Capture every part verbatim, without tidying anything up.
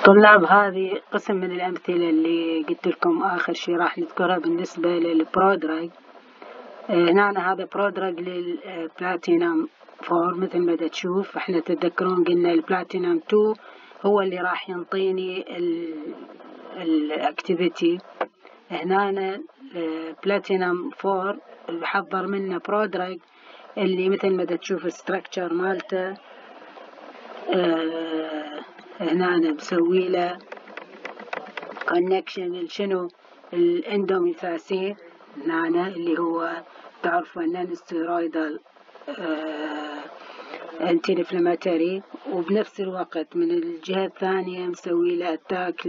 طلاب، هذه قسم من الأمثلة اللي قلت لكم آخر شيء راح نذكرها بالنسبة للبرودراج. هنا هذا برودراج للبلاتينم فور. مثل ما تشوف احنا تتذكرون قلنا البلاتينم تو هو اللي راح ينطيني الاكتيفيتي. هنا بلاتينم فور بحضر منه برودراج اللي مثل ما تشوف الستركتشر مالته. اه هنا أنا بسوي له كونكشن شنو الاندوميثاسين هنا اللي هو تعرفوا النون ستيرويدال انتي انفلاماتوري، وبنفس الوقت من الجهة الثانية مسوي له اتاك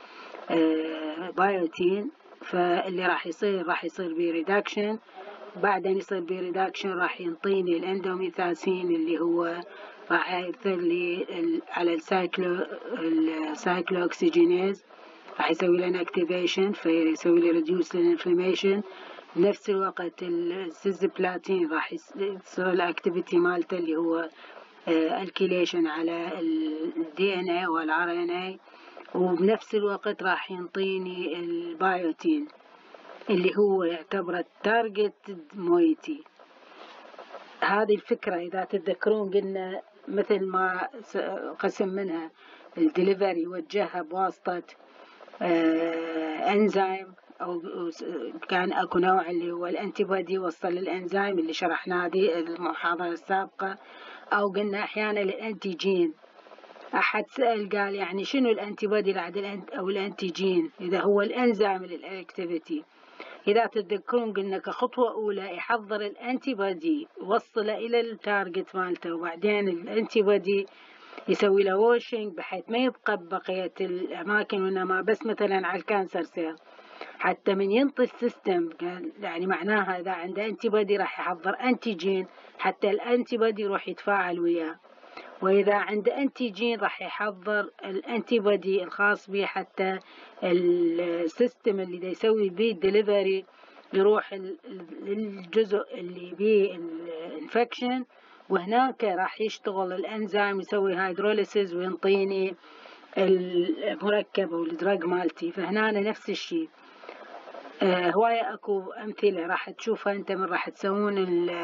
للبايوتين. فاللي راح يصير راح يصير بي ريدكشن، بعدين يصير بي ريدكشن راح ينطيني الاندوميثاسين اللي هو راح يأثر لي على السايكلو السايكلو اوكسجينيز، راح يسوي لنا اكتيفيشن فيسوي لي ريديوس للانفلاميشن. بنفس الوقت السيزبلاتين راح يصير الاكتيفيتي مالته اللي هو الكيليشن على الدي ان اي والار ان اي، وبنفس الوقت راح ينطيني البايوتين اللي هو يعتبر التارجت مويتي. هذه الفكرة إذا تتذكرون قلنا مثل ما قسم منها الدليفري وجهها بواسطة آه انزيم، او كان اكو نوع اللي هو الانتي بودي وصل للانزيم اللي شرحناه دي المحاضرة السابقة، او قلنا احيانا الانتيجين. احد سأل قال يعني شنو الانتي بودي بعد او الانتيجين؟ اذا هو الانزيم للاكتيفيتي. إذا تتذكرون قلنا كخطوة أولى يحضر الأنتي بودي وصله إلى التارجت مالته، وبعدين الأنتي بودي يسوي له ووشنج بحيث ما يبقى ببقية الأماكن، وإنما بس مثلا على الكانسر سيل حتى من ينطي السيستم. يعني معناها إذا عنده أنتي بودي راح يحضر أنتيجين حتى الأنتي بودي يروح يتفاعل وياه، وإذا عنده أنتيجين راح يحضر الأنتي بودي الخاص به حتى السيستم اللي دا يسوي بيه الدليفري يروح للجزء اللي بيه الانفكشن، وهناك راح يشتغل الانزيم يسوي هيدروليسيس وينطيني المركب او الدراج مالتي. فهنا نفس الشيء. آه هواية اكو امثلة راح تشوفها انت من راح تسوون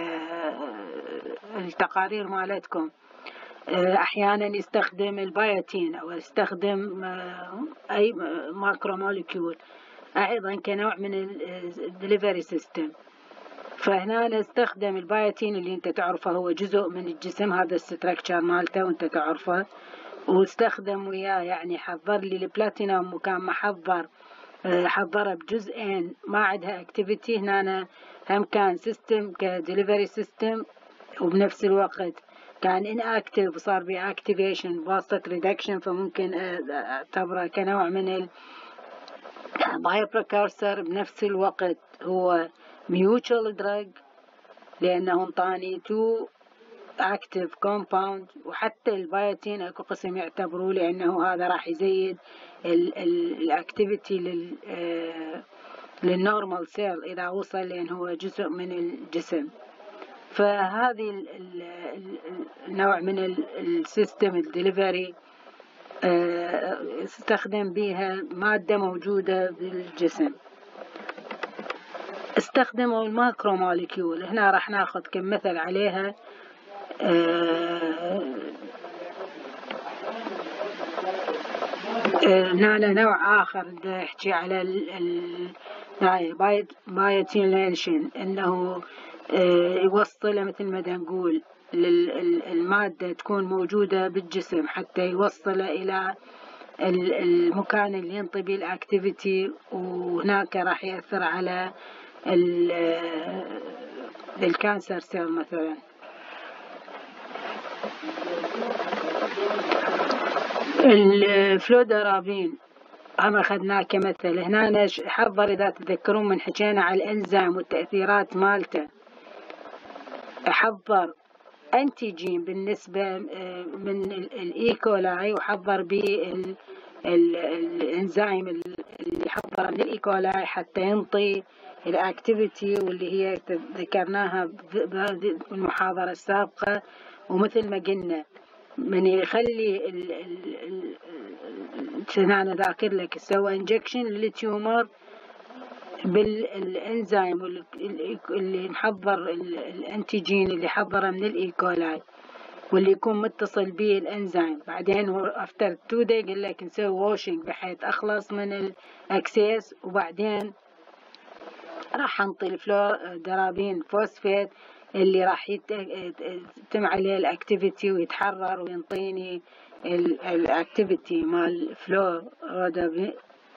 التقارير مالتكم. احيانا يستخدم البايوتين او يستخدم اي ماكرو موليكيول ايضا كنوع من الدليفري سيستم. فهنا نستخدم البايوتين اللي انت تعرفه هو جزء من الجسم، هذا الستركتشر مالته وانت تعرفه، واستخدم وياه يعني حضر لي البلاتينوم وكان محضر حضره بجزئين ما عندها اكتيفيتي. هنا هم كان سيستم كدليفري سيستم، وبنفس الوقت كان ان اكتف وصار بي اكتيفيشن بواسطة ريدكشن، فممكن اعتبره كنوع من البايو بريكورسر. بنفس الوقت هو ميوتشوال دراج لانه انطاني تو اكتف كومباوند، وحتى البايوتين اكو قسم يعتبروه لانه هذا راح يزيد الاكتيفيتي لل للنورمال سيل اذا وصل، لان هو جزء من الجسم. فهذه النوع من السيستم الدليفري استخدم بها مادة موجودة بالجسم. استخدموا الماكرو موليكيول، هنا راح ناخذ كم مثل عليها. هنا نوع آخر يحكي على البايوتينيشن، انه يوصله مثل ما نقول المادة تكون موجودة بالجسم حتى يوصله إلى المكان اللي ينطي به الأكتيفيتي، وهناك راح يأثر على الكانسر سيل مثلا. الفلودرابين هم أخذناه كمثل. هنا حضر إذا تذكرون من حكينا على الإنزيم والتأثيرات مالته، حضر أنتيجين بالنسبة من الإيكولاي وحضر بالإنزيم اللي حضر من الإيكولاي حتى ينطي الأكتيفيتي واللي هي ذكرناها بالمحاضرة السابقة. ومثل ما قلنا من يخلي هنا أنا ذاكر لك سوى انجكشن للتيومر بالانزيم اللي محضر الانتيجين اللي حضره من الايكولاي واللي يكون متصل به الانزيم. بعدين افتر تو داي قال لك نسوي واشنج بحيث اخلص من الاكسس، وبعدين راح انطي الفلور درابين فوسفات اللي راح يتم عليه الاكتيفيتي ويتحرر وينطيني الاكتيفيتي مال فلور رودابين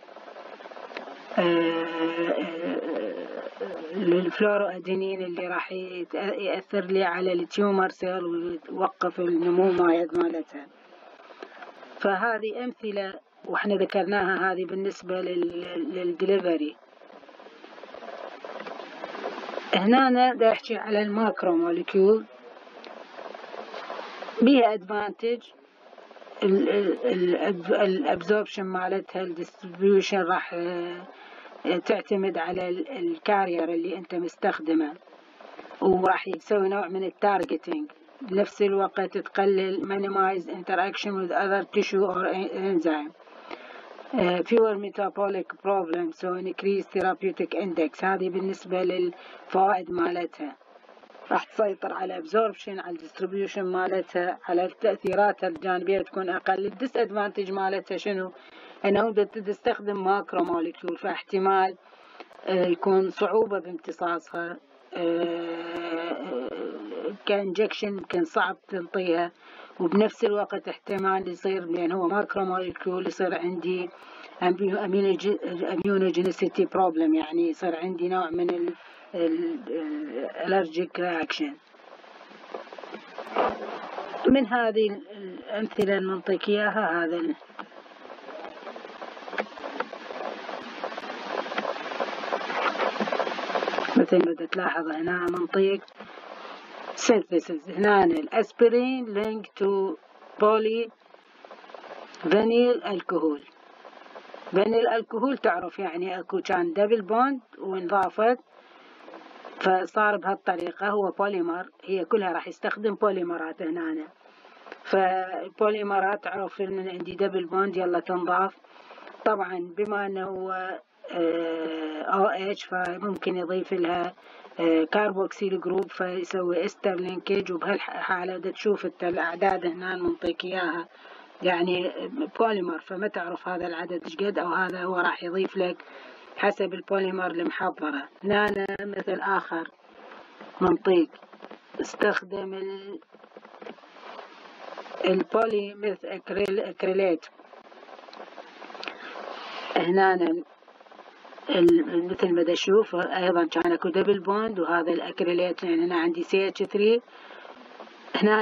الفلورو ادينين اللي راح يأثر لي على التيومر سيل ويوقف النمو مالتها. فهذه امثله واحنا ذكرناها هذه بالنسبه للدليفري. هنا أنا احكي على الماكرو موليكيول بيها ادفانتج الابزوربشن مالتها الديستريبيوشن راح تعتمد على الكارير اللي انت مستخدمه، وراح يسوي نوع من التارجتينج. بنفس الوقت تقلل minimize interaction with other tissue or enzyme. uh, fewer metabolic problems so increase therapeutic index. هذه بالنسبة للفوائد مالتها. راح تسيطر على absorption، على distribution مالتها، على التأثيرات الجانبية تكون أقل. الديسادفانتج مالتها شنو؟ أنه تستخدم ماكرو موليكيول، فاحتمال يكون صعوبة بامتصاصها كانجكشن، يمكن صعب تنطيها، وبنفس الوقت احتمال يصير لأن هو ماكرو موليكيول يصير عندي immunogenicity problem، يعني يصير عندي نوع من الالرجيك رياكشن. من هذه الأمثلة المنطق إياها هذا مثل ما تلاحظ هنا منطق synthesis. هنا الأسبرين link to poly فانيل الكحول. فانيل الكحول تعرف يعني اكو كان دبل بوند وانضافت فصار بهالطريقة هو بوليمر، هي كلها راح يستخدم بوليمرات هنا. فالبوليمرات تعرف من عندي دبل بوند يلا تنضاف. طبعا بما انه هو او اتش فممكن يضيف لها كاربوكسيل جروب فيسوي استر لينكج، وبهالحالة دا تشوف انت الاعداد هنا منطيك اياها يعني بوليمر، فما تعرف هذا العدد ايش قد او هذا هو راح يضيف لك حسب البوليمر المحضرة. هنا مثل اخر منطيق استخدم ال البولي مثل أكريل أكريلات. هنا مثل ما تشوف أيضا كان أكو دبل بوند وهذا الأكريلات، يعني هنا عندي سي اتش ثري. هنا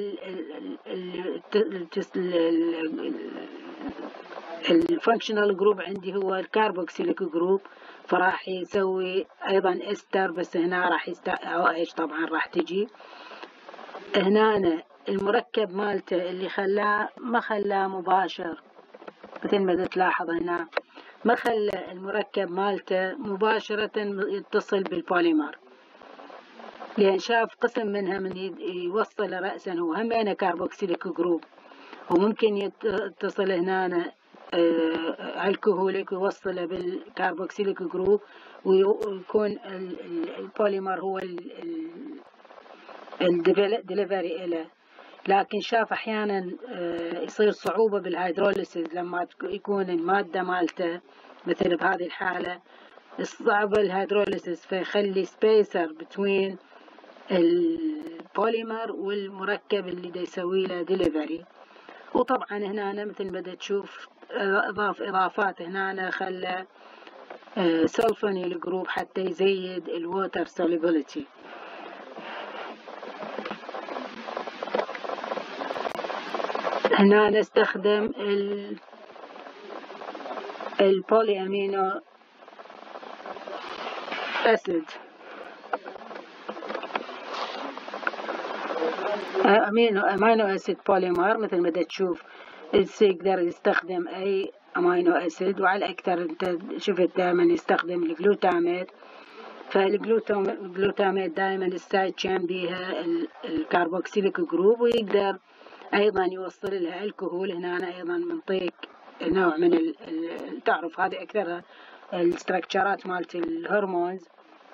الفانكشنال جروب عندي هو الكاربوكسيليك جروب، فراح يسوي أيضا استر، بس هنا راح يست أو إيش طبعا راح تجي. هنا المركب مالته اللي خلاه ما خلاه مباشر، مثل ما تلاحظ هنا ما خلى المركب مالته مباشرة يتصل بالبوليمر، لأن شاف قسم منها من يوصل رأسا هو همينه كاربوكسيليك جروب، وممكن يتصل هنا الكحوليك ويوصله بالكاربوكسيليك جروب ويكون البوليمر هو الدليفري إله. لكن شاف أحيانا يصير صعوبة بالهيدروليسيس لما يكون المادة مالته مثل بهذه الحالة صعبة الهيدروليسيس، فيخلي سبيسر بتوين البوليمر والمركب اللي دا يسوي له دليفري. وطبعا هنا مثل ما دا تشوف اضاف اضافات، هنا خلى سلفونيل جروب حتى يزيد الووتر سوليبيليتي. هنا نستخدم ال البولي امينو اسيد امينو امينو اسيد بوليمر. مثل ما تشوف يقدر يستخدم اي امينو اسيد، وعلى الاكثر انت شفت دائما يستخدم الجلوتاميت، فالجلوتاميت دائما السايد تشين بيها الكاربوكسيليك جروب، ويقدر ايضا يوصل لها الكحول. هنا ايضا منطيق نوع من ال ال تعرف هذه أكثرها الاستراكشرات مالت الهرمونز.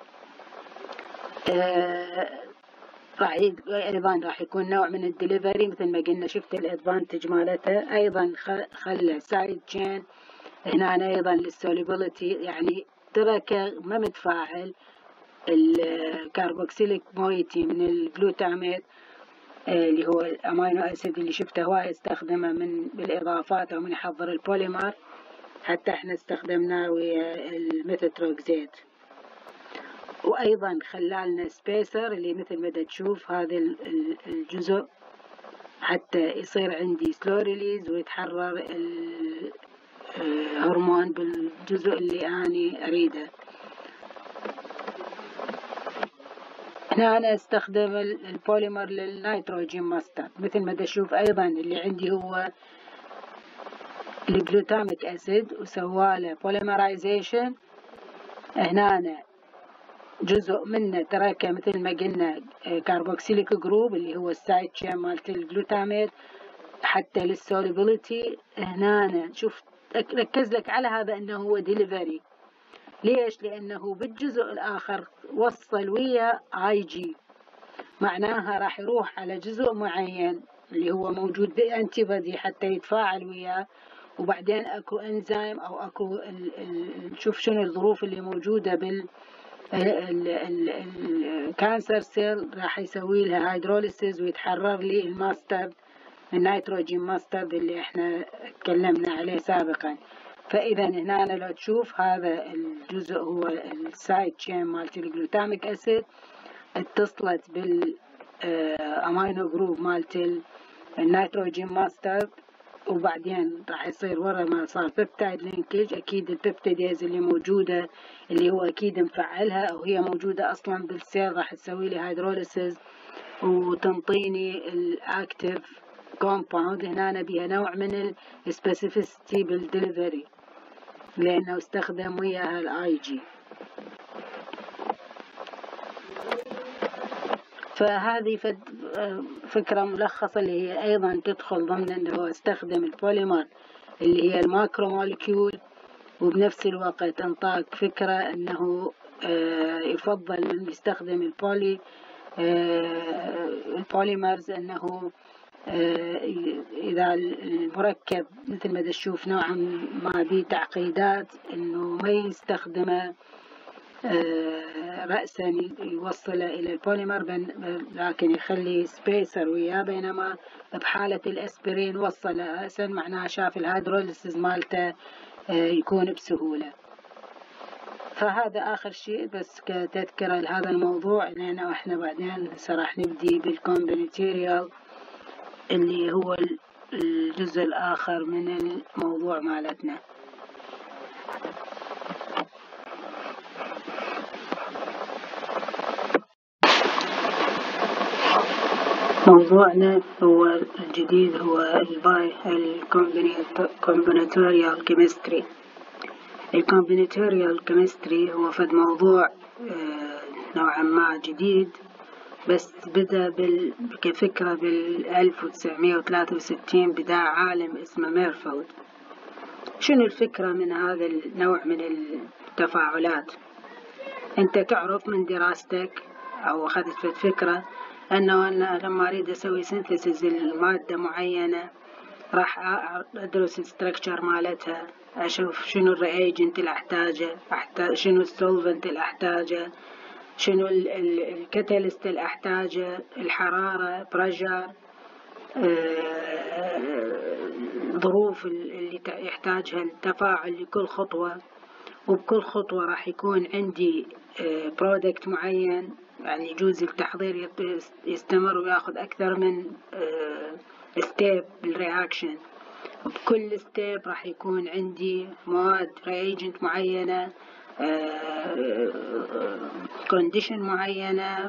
آه راح أيضا راح يكون نوع من الدليفري مثل ما قلنا، شفت الادفانتج مالتها. أيضا خلى سايد تشين هنا أيضا للسوليبيليتي، يعني تركه ما متفاعل الكاربوكسيليك مويتي من الجلوتاميت اللي هو الامينو اسيد اللي شفته هواي استخدمه من بالاضافات او من يحضر البوليمر، حتى احنا استخدمناه ويا الميثوتروكسيت. وايضا خلالنا سبيسر اللي مثل ما تشوف هذا الجزء حتى يصير عندي سلو ريليز ويتحرر الهرمون بالجزء اللي اني اريده. هنا أنا استخدم البوليمر للنيتروجين ماستر مثل ما تشوف. أيضا اللي عندي هو الجلوتاميك أسيد وسواله بوليمرايزيشن. هنا أنا جزء منه تركه مثل ما قلنا كاربوكسيليك جروب اللي هو السايد تشين مالت الجلوتاميت حتى للسوليبيليتي. هنا أنا شوف ركز لك على هذا أنه هو ديليفري. ليش؟ لأنه بالجزء الآخر وصل ويا آي جي، معناها راح يروح على جزء معين اللي هو موجود بأنتي بادي حتى يتفاعل وياه، وبعدين أكو إنزيم أو أكو ال ال شوف شنو الظروف اللي موجودة بال الكانسر سيل، راح يسوي لها هيدروليسيس ويتحرر لي الماستر النيتروجين ماستر اللي احنا تكلمنا عليه سابقا. فإذا هنا أنا لو تشوف هذا الجزء هو السايد تشين مالت الجلوتاميك أسيد اتصلت بالأمينو جروب مالت النيتروجين ماستر، وبعدين راح يصير ورا ما صار بيبتايد لينكج أكيد البيبتيديز اللي موجودة اللي هو أكيد مفعلها أو هي موجودة أصلا بالسيل راح تسوي لي هيدروليسيس وتنطيني الأكتيف كومباوند. هنا بيها نوع من السبيسيفيستي بالدليفري لأنه استخدم وياها الاي جي. فهذه فكرة ملخصة اللي هي أيضا تدخل ضمن أنه استخدم البوليمر اللي هي الماكرو مولكيول، وبنفس الوقت انطاك فكرة أنه يفضل أن يستخدم البولي البوليمرز أنه إذا المركب مثل ما تشوف نوعا ما به تعقيدات أنه ما يستخدمه رأسا يوصله إلى البوليمر، لكن يخلي سبيسر وياه، بينما بحالة الأسبرين وصله رأسا معناها شاف الهيدروليسيس مالته يكون بسهولة. فهذا آخر شيء بس كتذكرة لهذا الموضوع، لأن احنا بعدين راح نبدي بالكومبينيتوريال اللي هو الجزء الآخر من الموضوع مالتنا. موضوعنا هو الجديد هو الباي الكومبينيتوريال كيمستري. الكومبينيتوريال كيمستري هو فد موضوع نوعا ما جديد، بس بدأ بال... كفكرة بالألف وتسعمائة وثلاثة وستين بدأ عالم اسمه ميرفولد. شنو الفكرة من هذا النوع من التفاعلات؟ أنت تعرف من دراستك أو أخذت فكرة أنه أنا لما أريد أسوي سينثيسيس المادة معينة راح أدرس الستركتشر مالتها، أشوف شنو الرياجنت اللي أحتاجه، أحتاج شنو السولفنت اللي أحتاجه، شنو الكاتاليست اللي أحتاجه، الحرارة، بريشر، ظروف اللي يحتاجها التفاعل لكل خطوة. وبكل خطوة راح يكون عندي برودكت معين، يعني يجوز التحضير يستمر ويأخذ أكثر من ستيب بالرياكشن. بكل ستيب راح يكون عندي مواد رياجنت معينة، كونديشن معينة،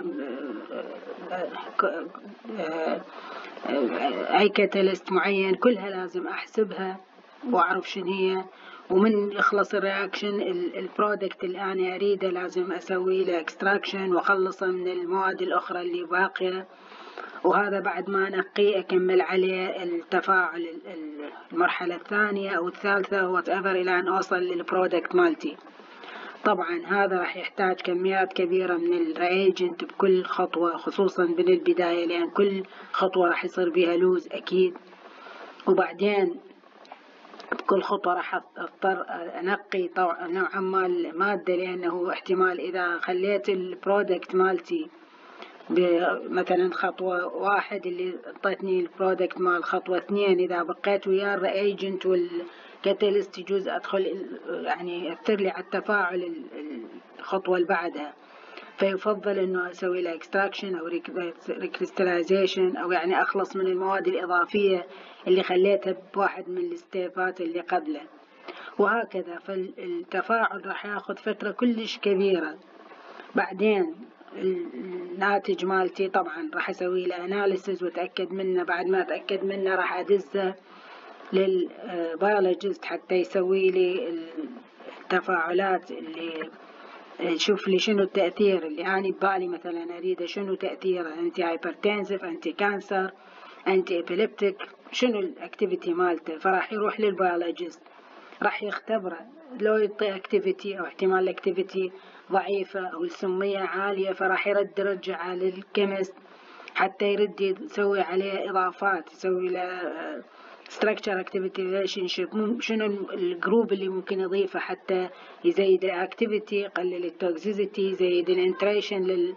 أي كاتاليست معين، كلها لازم أحسبها وأعرف شنو هي. ومن يخلص الرياكشن البرودكت اللي أنا أريده لازم أسوي له اكستراكشن وأخلصه من المواد الأخرى اللي باقية، وهذا بعد ما أنقيه أكمل عليه التفاعل المرحلة الثانية أو الثالثة whatever إلى أن أوصل للبرودكت مالتي. طبعا هذا راح يحتاج كميات كبيرة من الرياجنت بكل خطوة، خصوصا من البداية، لأن كل خطوة راح يصير بها لوز أكيد. وبعدين بكل خطوة راح أضطر أنقي نوعا ما المادة، لأنه احتمال إذا خليت البرودكت مالتي مثلا خطوة واحد اللي اعطتني البرودكت مال خطوة اثنين، إذا بقيت ويا الرياجنت والكاتاليست يجوز أدخل يعني يأثر لي على التفاعل الخطوة اللي بعدها. فيفضل إنه أسوي له اكستراكشن أو ريكريستاليزيشن، أو يعني أخلص من المواد الإضافية اللي خليتها بواحد من الستيبات اللي قبله، وهكذا. فالتفاعل راح ياخذ فترة كلش كبيرة. بعدين الناتج مالتي طبعا راح أسوي له أناليسيز وأتأكد منه. بعد ما أتأكد منه راح أدزه للبيولوجيست حتى يسوي لي التفاعلات اللي شوف لي شنو التأثير اللي أنا ببالي مثلا أريده، شنو تأثيره، أنتي هايبرتنسف، أنتي كانسر، أنتي إبيليبتيك، شنو الأكتيفيتي مالته. فراح يروح للبيولوجيست راح يختبره، لو يعطي أكتيفيتي أو احتمال الأكتيفيتي ضعيفة أو السمية عالية، فراح يرد رجعه للكيمست حتى يرد يسوي عليه إضافات، يسوي له structure activity relationship، شنو الجروب اللي ممكن يضيفه حتى يزيد الاكتيفيتي، يقلل التوكسيسيتي، يزيد الانتريشن لل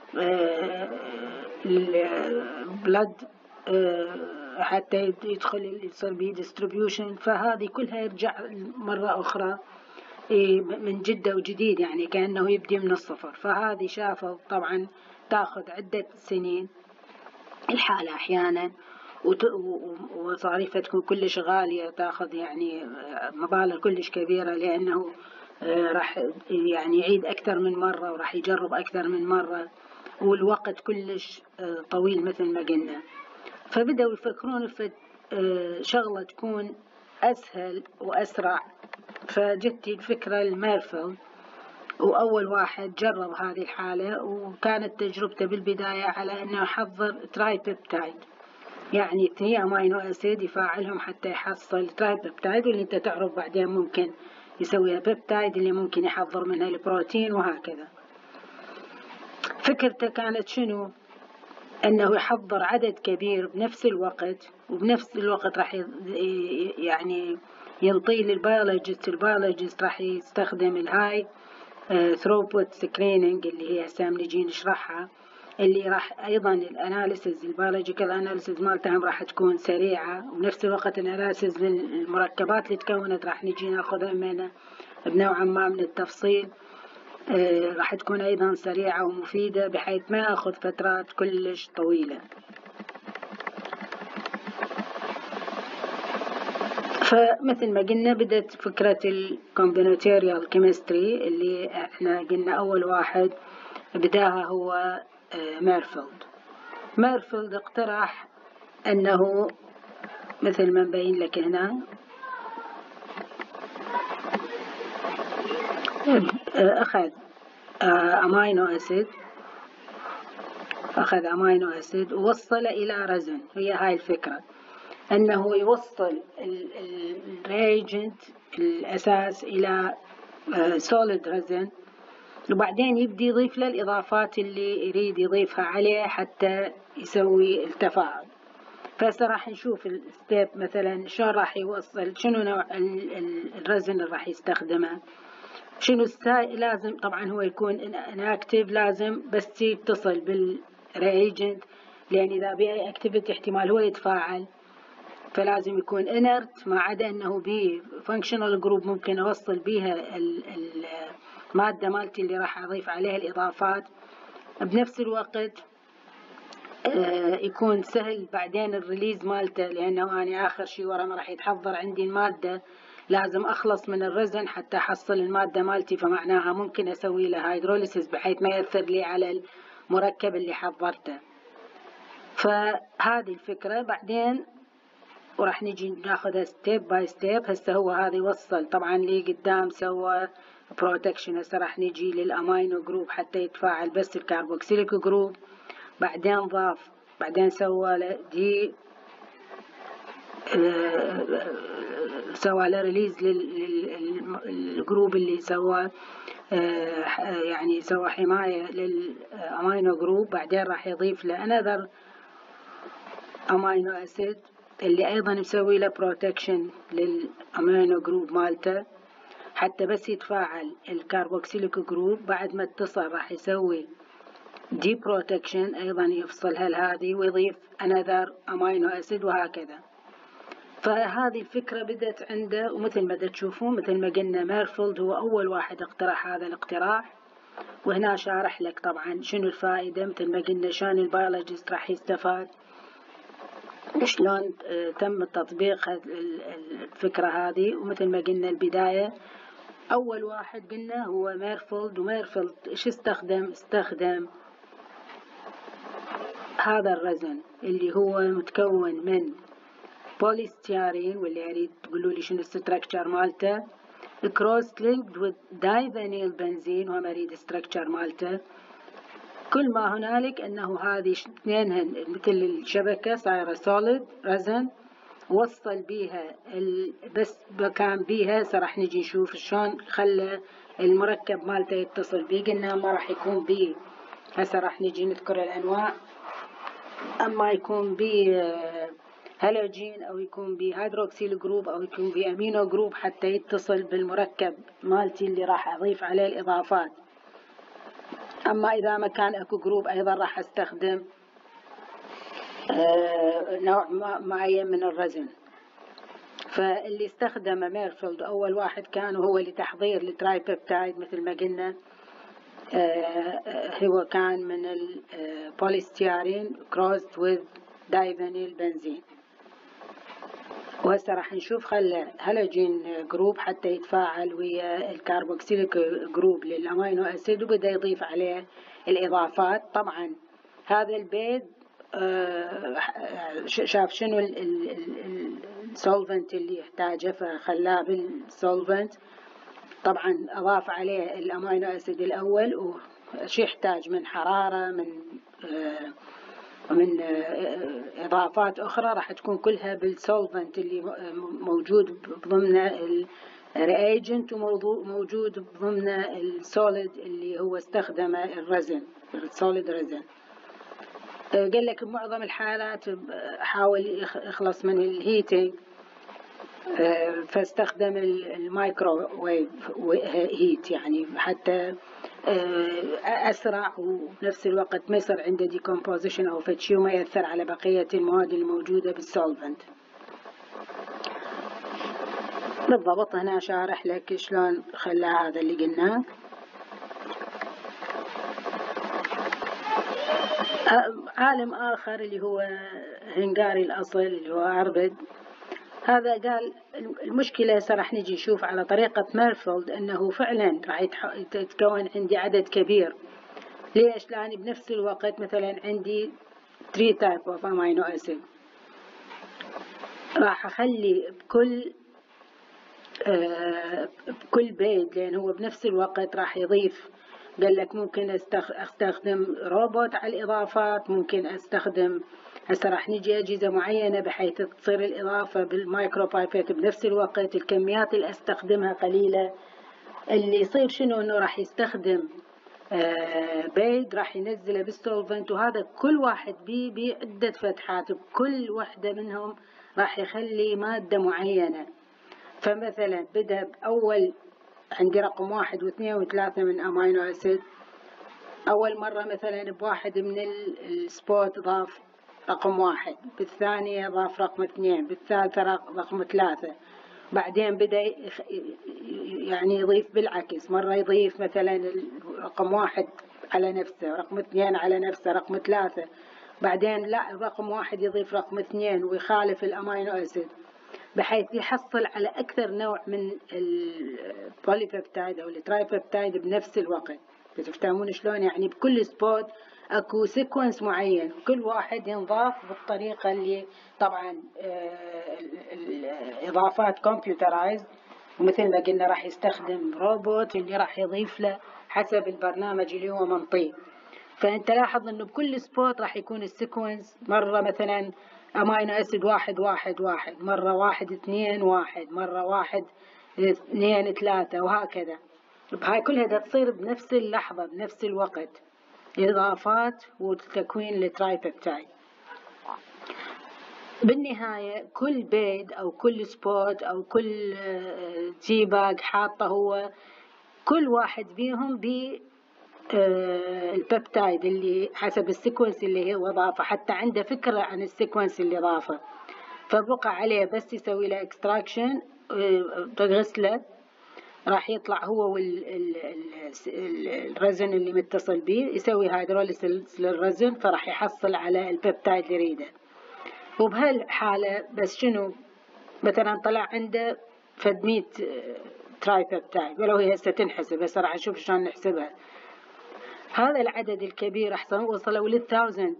للبلد حتى يدخل يصير به ديستريبيوشن. فهذه كلها يرجع مرة أخرى من جدة وجديد، يعني كأنه يبدي من الصفر. فهذه شافوا طبعا تأخذ عدة سنين الحالة أحيانا، ومصاريفها تكون كلش غالية، تأخذ يعني مبالغ كلش كبيرة، لأنه راح يعني يعيد أكثر من مرة وراح يجرب أكثر من مرة، والوقت كلش طويل مثل ما قلنا. فبدأوا يفكرون في شغلة تكون أسهل وأسرع، فجت الفكرة الميرفيلد، وأول واحد جرب هذه الحالة، وكانت تجربته بالبداية على أنه يحضر تراي بيبتايد، يعني اثنين أمينو أسيد يفاعلهم حتى يحصل تراي بيبتايد، واللي أنت تعرف بعدين ممكن يسويها بيبتايد اللي ممكن يحضر منها البروتين وهكذا. فكرته كانت شنو؟ أنه يحضر عدد كبير بنفس الوقت، وبنفس الوقت راح يعني ينطي للبيولوجيست. البيولوجيست راح يستخدم الهاي ثروبوت سكرينينج اللي هي هسه نجي نشرحها، اللي راح أيضا الأناليسز البيولوجيكال أناليسز مالتهم راح تكون سريعة، وبنفس الوقت الأناليسز للمركبات اللي تكونت راح نجي ناخذها منها بنوعا ما من التفصيل، آه راح تكون أيضا سريعة ومفيدة بحيث ما يأخذ فترات كلش طويلة. فمثل ما قلنا بدأت فكرة الكومبيناتوريال كيمستري اللي احنا قلنا أول واحد بداها هو ميرفيلد. ميرفيلد اقترح أنه مثل ما مبين لك هنا، أخذ أمينو أسيد أخذ أمينو أسيد ووصل إلى رزن. هي هاي الفكرة، أنه يوصل الريجنت الأساس إلى سوليد رزن، وبعدين يبدي يضيف له الإضافات اللي يريد يضيفها عليه حتى يسوي التفاعل. فهسه راح نشوف الستيب مثلا شلون راح يوصل، شنو نوع الرزن اللي راح يستخدمه، شنو السائل. لازم طبعا هو يكون اناكتيف، لازم بس يتصل بالريجنت، لأن إذا بأي اكتيفيتي احتمال هو يتفاعل، فلازم يكون inert، ما عدا أنه بي functional group ممكن أوصل بيها المادة مالتي اللي راح أضيف عليها الإضافات. بنفس الوقت يكون سهل بعدين الريليز مالته، لأنه أنا آخر شيء ورا ما راح يتحضر عندي المادة لازم أخلص من الرزن حتى أحصل المادة مالتي، فمعناها ممكن أسوي له هيدروليسيس بحيث ما يأثر لي على المركب اللي حضرته. فهذه الفكرة بعدين وراح نجي ناخذها ستيب باي ستيب. هسه هو هذا يوصل طبعا لي قدام سوى بروتكشن. هسه راح نجي للأمينو جروب حتى يتفاعل بس الكاربوكسيليك جروب، بعدين ضاف بعدين سوى له دي سوى له ريليز للجروب اللي سوى يعني سوى حماية للأمينو جروب، بعدين راح يضيف له another أمينو أسيد اللي أيضا مسوي له بروتكشن للأمينو جروب مالته، حتى بس يتفاعل الكاربوكسيليك جروب بعد ما اتصل راح يسوي دي بروتكشن أيضا يفصلها لهذه ويضيف another أمينو أسيد وهكذا. فهذه الفكرة بدأت عنده، ومثل ما تشوفون مثل ما قلنا ميرفيلد هو أول واحد اقترح هذا الاقتراح، وهنا شارح لك طبعا شنو الفائدة، مثل ما قلنا شان البيولوجيست راح يستفاد، شلون تم تطبيق الفكرة هذه. ومثل ما قلنا البداية أول واحد قلنا هو ميرفيلد، وميرفيلد إيش استخدم؟ استخدم هذا الرزن اللي هو متكون من بوليستيرين، واللي أريد تقولوا لي شنو الستركتشر مالته، كروس لينكد with دايفانيل بنزين، وهم أريد الستركتشر مالته. كل ما هنالك أنه هذه اثنينهن مثل الشبكة صايرة سوليد رزن، وصل بيها بس كان بيها راح نجي نشوف شلون خلى المركب مالته يتصل بيه. قلنا ما راح يكون بيه، هسه راح نجي نذكر الأنواع، أما يكون بيه هالوجين أو يكون بيه هيدروكسيل جروب أو يكون بيه أمينو جروب حتى يتصل بالمركب مالتي اللي راح أضيف عليه الإضافات. أما إذا ما كان أكو جروب أيضا راح أستخدم آه نوع معين من الرزن. فاللي استخدم ميرفيلد أول واحد كان هو لتحضير الترايبيبتايد مثل ما قلنا، آه هو كان من البوليستيرين كروسد وذ دايفانيل بنزين. وهسه راح نشوف خلى هالوجين جروب حتى يتفاعل ويا الكاربوكسيليك جروب للأمينو أسيد، وبدأ يضيف عليه الإضافات. طبعا هذا البيض شاف شنو السولفنت اللي يحتاجه فخلاه بالسولفنت. طبعا أضاف عليه الأمينو أسيد الأول، وش يحتاج من حرارة من ومن إضافات أخرى راح تكون كلها بالسولفنت اللي موجود ضمن الرياجنت وموجود ضمن السوليد اللي هو استخدم الرزن السوليد رزن. قال لك بمعظم الحالات حاول يخلص من الهيتنج، فاستخدم المايكروويف هيت يعني حتى أسرع، وبنفس الوقت ما يصير عنده ديكومبوزيشن أو فتشي وما يأثر على بقية المواد الموجودة بالسولفنت. بالضبط هنا شارح لك شلون خلى هذا اللي قلناه. عالم آخر اللي هو هنغاري الأصل اللي هو أربد، هذا قال المشكلة راح نجي نشوف على طريقة ميرفيلد أنه فعلا راح يتكون عندي عدد كبير. ليش؟ لأن بنفس الوقت مثلا عندي three type of amino acid، راح أخلي بكل آه بكل بيض، لأن هو بنفس الوقت راح يضيف. قال لك ممكن أستخدم روبوت على الإضافات، ممكن أستخدم هسه راح نجي أجهزة معينة بحيث تصير الإضافة بالمايكرو بايبيت بنفس الوقت، الكميات اللي أستخدمها قليلة. اللي يصير شنو إنه راح يستخدم آه بيض راح ينزله بالسولفنت، وهذا كل واحد بيه بيه عدة فتحات، بكل واحدة منهم راح يخلي مادة معينة. فمثلا بدأ بأول عندي رقم واحد واثنين وثلاثة من أمينو أسيد، أول مرة مثلا بواحد من السبوت ضاف رقم واحد، بالثانية ضاف رقم اثنين، بالثالثة رقم ثلاثة، بعدين بدأ يعني يضيف بالعكس، مرة يضيف مثلا رقم واحد على نفسه، رقم اثنين على نفسه، رقم ثلاثة، بعدين لا رقم واحد يضيف رقم اثنين ويخالف الأمينو أسيد، بحيث يحصل على أكثر نوع من البوليبيبتايد أو الترايبيبتايد بنفس الوقت. بتفهمون شلون؟ يعني بكل سبوت أكو سيكونس معين، كل واحد ينضاف بالطريقة اللي طبعا الإضافات كمبيوترايز، ومثل ما قلنا راح يستخدم روبوت اللي راح يضيف له حسب البرنامج اللي هو منطيه. فأنت لاحظ إنه بكل سبوت راح يكون السيكونس، مرة مثلا أمينو أسيد واحد واحد واحد، مرة واحد اثنين واحد، مرة واحد اثنين ثلاثة، وهكذا. هاي كلها تصير بنفس اللحظة بنفس الوقت، إضافات وتكوين الترايبيبتايد. بالنهاية كل بيد أو كل سبوت أو كل تي باج حاطة هو كل واحد بيهم ب البيبتايد اللي حسب السيكونس اللي هو ضافه، حتى عنده فكرة عن السيكونس اللي ضافه، فبقى عليه بس يسوي له اكستراكشن تغسله، راح يطلع هو والرزن اللي متصل به، يسوي هيدروليسيس للرزن، فراح يحصل على البيبتايد اللي يريده. وبهالحالة بس شنو مثلا طلع عنده فد مية تراي بيبتايد، ولو هي هسه تنحسب، هسه راح نشوف شلون نحسبها. هذا العدد الكبير احسن وصلوا للثاوزند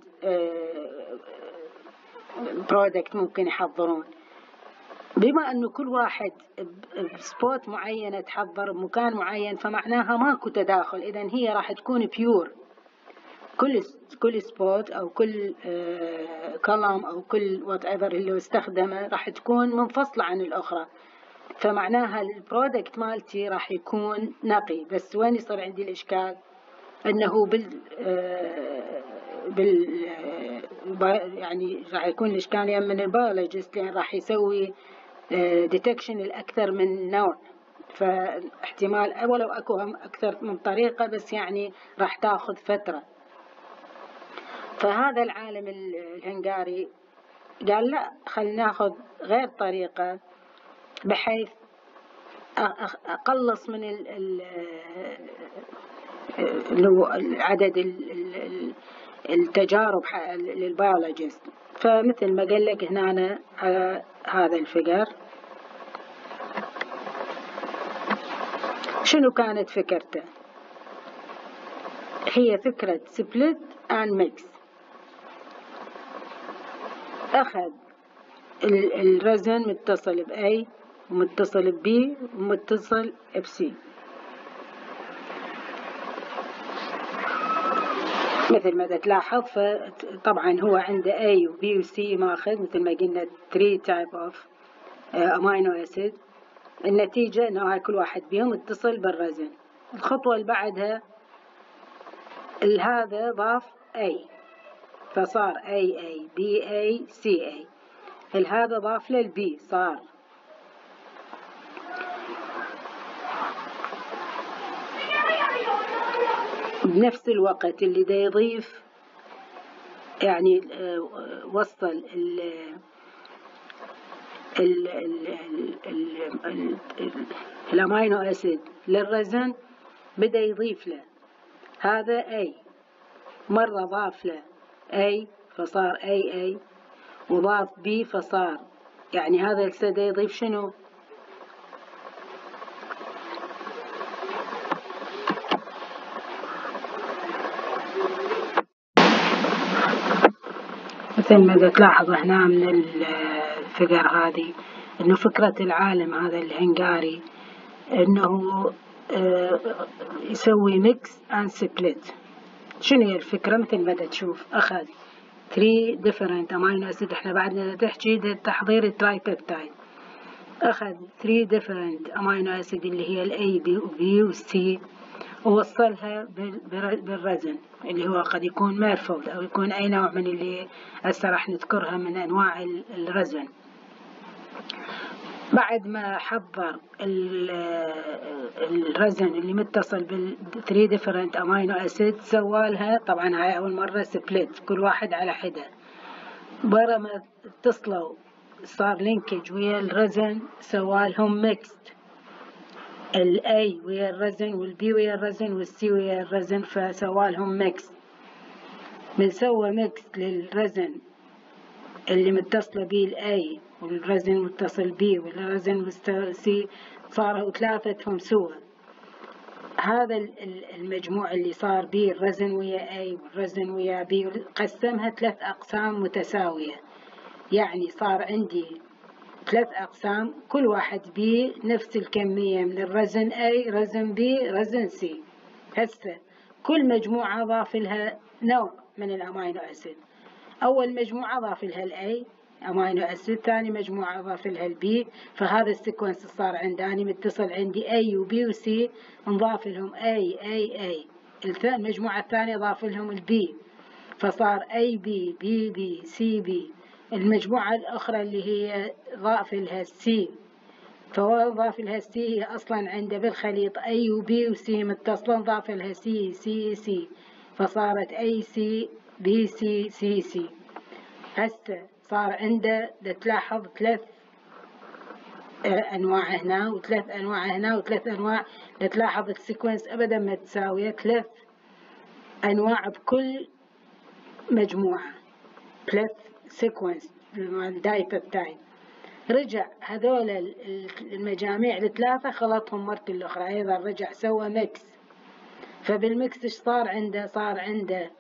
برودكت ممكن يحضرون. بما انه كل واحد بسبوت معينة تحضر بمكان معين، فمعناها ماكو تداخل، اذا هي راح تكون بيور. كل كل سبوت او كل كلام او كل وات ايفر اللي استخدمه راح تكون منفصلة عن الاخرى، فمعناها البرودكت مالتي راح يكون نقي. بس وين يصير عندي الاشكال؟ انه بال بال يعني راح يكون الاشكال يا من البيولوجيست، لان راح يسوي ديتكشن الاكثر من نوع، فاحتمال ولو اكو اكثر من طريقة، بس يعني راح تاخذ فترة. فهذا العالم الهنغاري قال لا، خلينا ناخذ غير طريقة بحيث اقلص من ال عدد التجارب للبيولوجيست. فمثل ما قال لك هنا على هذا الفقر، شنو كانت فكرته؟ هي فكرة split and mix. أخذ الرزن متصل ب A ومتصل ب B ومتصل ب C، مثل ما تلاحظ. فطبعا هو عنده A و B و C ماخذ مثل ما قلنا three type of amino acid. النتيجة انه هاي كل واحد بيهم اتصل بالرزن. الخطوة اللي بعدها هذا ضاف A فصار A A B A C A. هذا ضاف للبي صار بنفس الوقت اللي دا يضيف، يعني وصل ال ال ال الامينو اسيد للرزن، بدا يضيف له هذا A، مرة ضاف له A فصار A A، وضاف B فصار، يعني هذا السدا يضيف شنو؟ مثل ما تلاحظ هنا من الفقر هذه انه فكرة العالم هذا الهنغاري انه يسوي ميكس اند سبليت. شنو هي الفكرة؟ مثل ما تشوف اخذ three different amino acid، احنا بعدنا تحكي تحضير الترايبيبتايد، اخذ three different amino acid اللي هي ال A B و B و C، ووصلها بالرزن اللي هو قد يكون ميرفولد او يكون اي نوع من اللي هسه راح نذكرها من انواع الرزن. بعد ما حضر الرزن اللي متصل بال three different amino acid، سوالها طبعا هاي اول مرة سبليت، كل واحد على حدة. برا ما اتصلوا صار لينكج ويا الرزن، سوالهم ميكست، ال A ويا الرزن وال B ويا الرزن وال C ويا الرزن، فسوالهم ميكس. من سوى ميكس للرزن اللي متصلة بيه ال A والرزن متصل بيه والرزن متصل C، صاروا ثلاثتهم سوا. هذا المجموع اللي صار بيه الرزن ويا A والرزن ويا B قسمها ثلاث أقسام متساوية، يعني صار عندي ثلاث أقسام كل واحد بيه نفس الكمية من الرزن A رزن B رزن C. هسه كل مجموعة ضاف لها نوع من الأمينو أسيد. أول مجموعة ضاف لها ال A، امينو اسيد، ثاني مجموعة اضاف لها البي، فهذا السيكونس صار عندي متصل عندي A وبي وسي، نضاف لهم A A A. المجموعة الثانية ضاف لهم البي، فصار A B B B C B. المجموعة الأخرى اللي هي ضاف لها C، فضاف لها C هي أصلا عنده بالخليط A و B و C متصلة، ضاف لها C C C، فصارت A C B C C C. هسه صار عنده تلاحظ ثلاث أنواع هنا وثلاث أنواع هنا وثلاث أنواع، تلاحظ السيكونس أبدا ما تساوية، ثلاث أنواع بكل مجموعة، ثلاث سيكونس داي بيبتايد. رجع هذول المجاميع الثلاثة خلطهم مرة الأخرى، أيضا رجع سوى ميكس. فبالميكس ايش صار عنده؟ صار عنده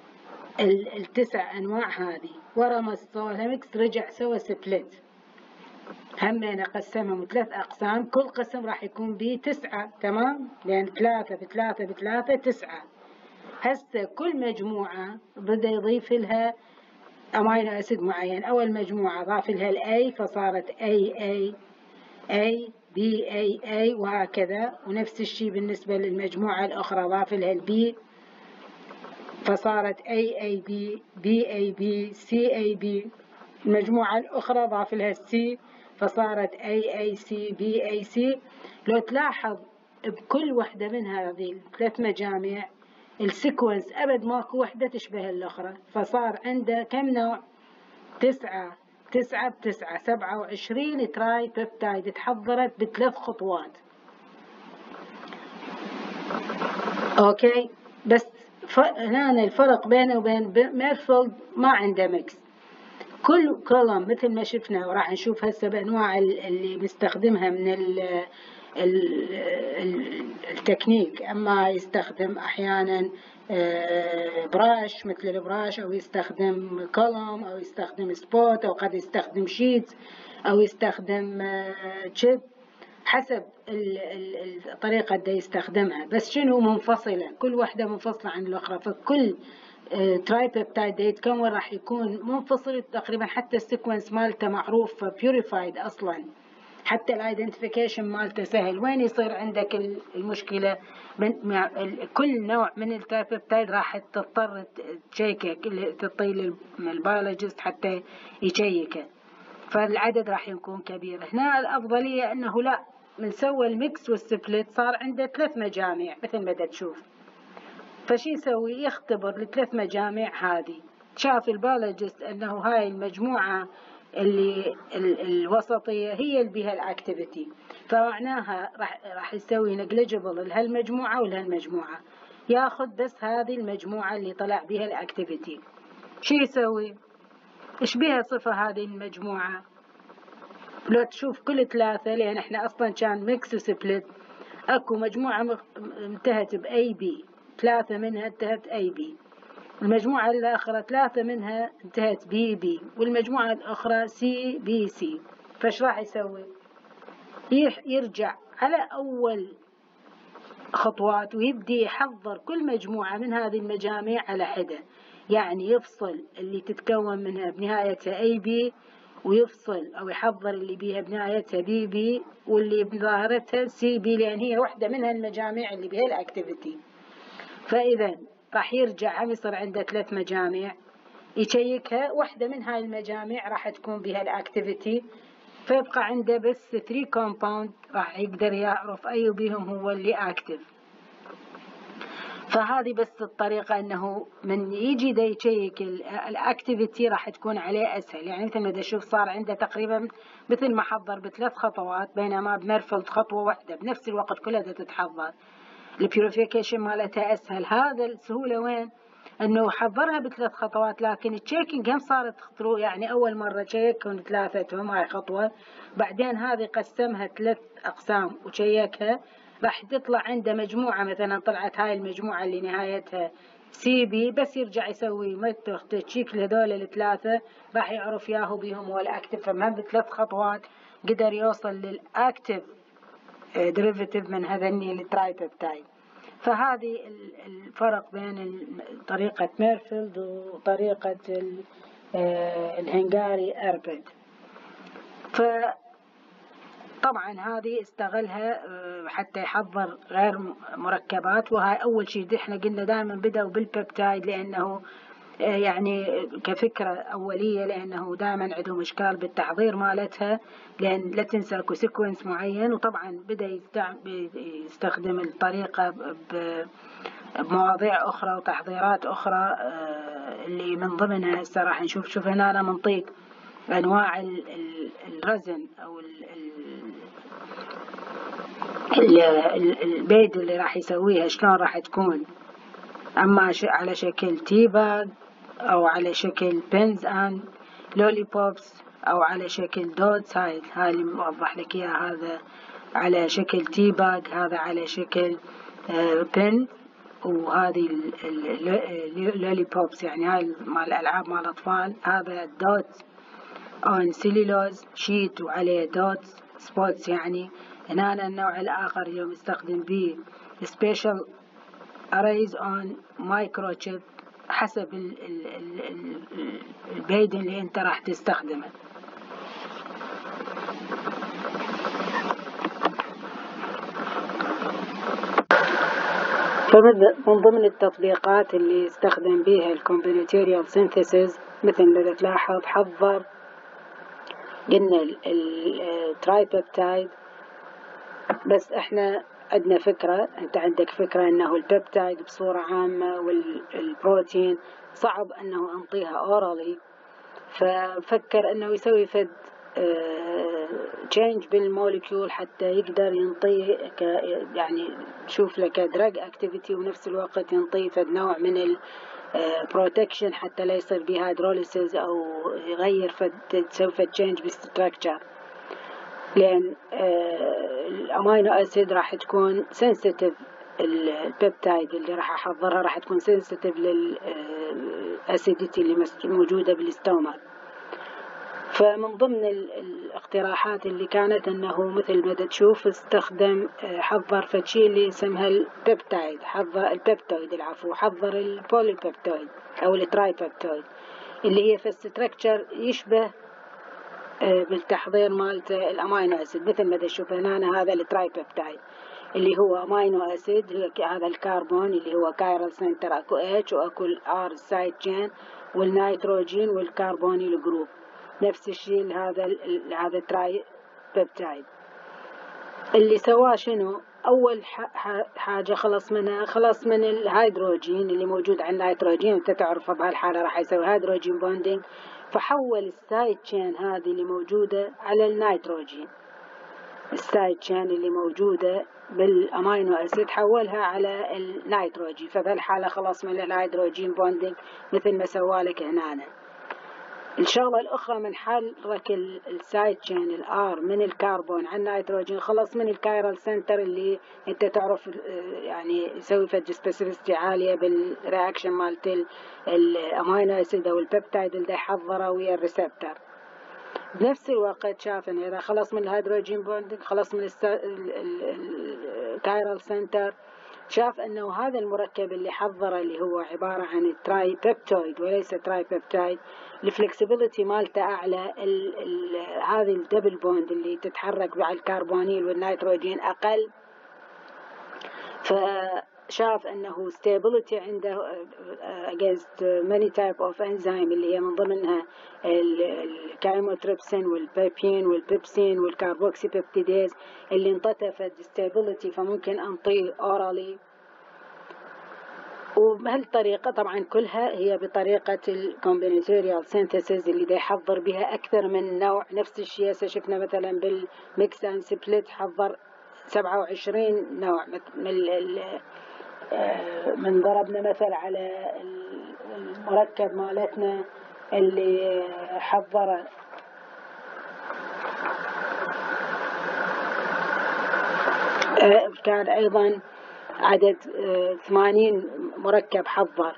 التسع أنواع هذه، ورا ما سوى ميكس رجع سوى سبليت، همين قسمهم ثلاث أقسام، كل قسم راح يكون به تسعة، تمام؟ لأن ثلاثة بثلاثة بثلاثة تسعة. هسه كل مجموعة بدأ يضيف لها أمينو أسيد معين. أول مجموعة ضاف لها الأي فصارت A A A B A A وهكذا، ونفس الشيء بالنسبة للمجموعة الأخرى ضاف لها البي فصارت A A B B A B C A B. المجموعة الأخرى ضاف لها السي فصارت A A C B A C. لو تلاحظ بكل وحدة من هذه الثلاث مجاميع السيكونس أبد ماكو وحدة تشبه الأخرى، فصار عنده كم نوع؟ تسعة تسعة بتسعة، سبعة وعشرين تراي بيبتايد تحضرت بثلاث خطوات. أوكي، بس هنا الفرق بينه وبين ميرفيلد ما عنده ميكس. كل كولوم مثل ما شفنا وراح نشوف هسه بأنواع اللي بيستخدمها من ال التكنيك، أما يستخدم أحيانا براش مثل البراش، أو يستخدم كولوم، أو يستخدم سبوت، أو قد يستخدم شيت، أو يستخدم تشيب، حسب الطريقة اللي يستخدمها. بس شنو منفصلة، كل واحدة منفصلة عن الأخرى، فكل تراي بيبتايد يتكون راح يكون منفصل تقريبا، حتى السيكونس مالته معروف بيوريفايد أصلا، حتى الايدنتيفيكيشن مالته سهل. وين يصير عندك المشكلة؟ مع كل نوع من التراي بيبتايد راح تضطر تشيكه، تطي للبيولوجيست حتى يشيكه، فالعدد راح يكون كبير. هنا الأفضلية أنه لا، من سوى الميكس والسبليت صار عنده ثلاث مجاميع مثل ما تشوف. فشي يسوي؟ يختبر الثلاث مجاميع هذه، شاف البيولوجيست أنه هاي المجموعة اللي الوسطية هي اللي بها الأكتيفيتي، فمعناها راح راح يسوي نجليجبل لهالمجموعة ولهالمجموعة، ياخذ بس هذه المجموعة اللي طلع بها الأكتيفيتي. شو يسوي؟ إيش بها صفة هذه المجموعة؟ لو تشوف كل ثلاثة، لأن إحنا أصلا كان ميكس وسبلت، أكو مجموعة انتهت بأي بي، ثلاثة منها انتهت أي بي، المجموعة الأخرى ثلاثة منها انتهت بي بي، والمجموعة الأخرى سي بي سي. فايش راح يسوي؟ يرجع على أول خطوات ويبدي يحضر كل مجموعة من هذه المجاميع على حدة، يعني يفصل اللي تتكون منها بنهايتها أي بي، ويفصل أو يحضر اللي بيها بنهايتها بي بي، واللي بظاهرتها سي بي، لأن هي واحدة منها المجاميع اللي بها الأكتيفيتي. فإذا راح يرجع هم يصير عنده ثلاث مجاميع، يشيكها واحدة من هاي المجاميع راح تكون بها الأكتيفيتي، فيبقى عنده بس ثري كومباوند راح يقدر يعرف أي بيهم هو اللي أكتف. فهذه بس الطريقة، أنه من يجي دا يشيك الأكتيفيتي راح تكون عليه أسهل. يعني مثل ما دا شوف صار عنده تقريبا مثل ما حضر بثلاث خطوات، بينما بميرفيلد خطوة واحدة بنفس الوقت كلها دا تتحضر. البيوريفيكيشن مالتها أسهل. هذا السهولة وين؟ أنه حضرها بثلاث خطوات، لكن التشيكينج هم صارت خطرو، يعني أول مرة تشيكون ثلاثتهم هاي خطوة، بعدين هذه قسمها ثلاث أقسام وشيكها، راح تطلع عنده مجموعة، مثلا طلعت هاي المجموعة اللي نهايتها سي بي، بس يرجع يسوي متى تشيك لهذول الثلاثة راح يعرف ياهو بيهم هو الأكتف. فمهم بثلاث خطوات قدر يوصل للأكتف ديريفيتيف من هذني الترايبيبتايد. فهذه الفرق بين طريقة ميرفيلد وطريقة الهنغاري أربد. فطبعا هذه استغلها حتى يحضر غير مركبات، وهاي أول شيء احنا قلنا دائما بدأوا بالبيبتايد لأنه يعني كفكرة أولية، لأنه دائما عندهم إشكال بالتحضير مالتها، لأن لا تنسى اكو سيكونس معين. وطبعا بدأ يستخدم الطريقة بمواضيع أخرى وتحضيرات أخرى اللي من ضمنها هسه راح نشوف. شوف هنا أنا منطيق أنواع الرزن أو البيد اللي راح يسويها شلون راح تكون، أما على شكل تي باج أو على شكل بنز أند لولي بوبس أو على شكل دوتس. هاي هاي اللي موضح لك إياها، هذا على شكل تي باج، هذا على شكل بن، وهذه اللولي بوبس يعني هاي مال الألعاب مال الأطفال. هذا دوت أون سيلولوز شيت وعليه دوت سبوتس. يعني هنا النوع الآخر اللي مستخدم به special arrays on microchip حسب ال ال ال البيد اللي انت راح تستخدمه. فمن ضمن التطبيقات اللي يستخدم بها الكومبيناتوريال سينثيسيس مثل ما تلاحظ حضر قلنا الترايبيبتايد، بس احنا عندنا فكرة، انت عندك فكرة انه البيبتايد بصورة عامة والبروتين صعب انه انطيها اورالي، ففكر انه يسوي فد تشينج بالموليكيول حتى يقدر ينطيه يعني شوف لك دراج اكتيفيتي، ونفس الوقت ينطيه فد نوع من البروتكشن حتى لا يصير بها هيدروليسيس او يغير فد تسوي فد تشينج بالستراكشر. لأن الأمينو أسيد راح تكون سنسيتيف، البيبتايد اللي راح أحضرها راح تكون سنسيتيف للأسيديتي اللي موجودة بالستومك. فمن ضمن الاقتراحات اللي كانت أنه مثل ما تشوف استخدم حضر فشي اللي اسمها البيبتايد، حضر البيبتويد العفو حضر البوليبيبتويد أو الترايبيبتويد اللي هي في الستركتشر يشبه بالتحضير مالته الامينو اسيد. مثل ما تشوف هنا هذا الترايبيبتايد اللي هو امينو اسيد، هذا الكربون اللي هو كايرال سنتر اكو اتش واكو ار سايد تشين والنيتروجين والكربونيل جروب، نفس الشيء هذا هذا الترايبيبتايد. اللي سواه شنو؟ اول حاجه خلص منها خلص من الهيدروجين اللي موجود على النيتروجين، انت تعرف بهالحاله راح يسوي هيدروجين بوندينج، فحول السايد تشين هذه اللي موجودة على النيتروجين، السايد تشين اللي موجودة بالأمينو أسيد حولها على النيتروجين، فبهالحالة خلاص من الهيدروجين بوندينج مثل ما سوالك هنا. الشغلة الأخرى من حرك السايد تشين الآر من الكربون على النيتروجين خلص من الكايرال سنتر اللي انت تعرف يعني يسوي فد سبيسيفيستي عالية بالرياكشن مالت الامينو اسيد او البيبتايد اللي يحضره ويا الريسبتر. بنفس الوقت شاف ان اذا خلص من الهيدروجين بوندنج خلص من الكايرال سنتر، شاف انه هذا المركب اللي حضره اللي هو عبارة عن التراي بيبتويد وليس تراي بيبتايد، الفلكسبيليتي مالته اعلى، ال ال هذه الدبل بوند اللي تتحرك مع الكربونيل والنيتروجين اقل، فشاف انه stability عنده against many type of enzyme اللي هي من ضمنها الكايموتريبسين والبيبين والبيبسين والكاربوكسي بيبتيديز اللي انطتفت stability، فممكن انطيه orally. وبهالطريقة طبعا كلها هي بطريقة الكومبيناتوريال سينثيسيس اللي دا يحضر بها أكثر من نوع. نفس الشيء شفنا مثلا بالميكس أند سبليت حضر سبعة وعشرين نوع من من ضربنا مثل على المركب مالتنا اللي حضره كان أيضا عدد ثمانين مركب حضر.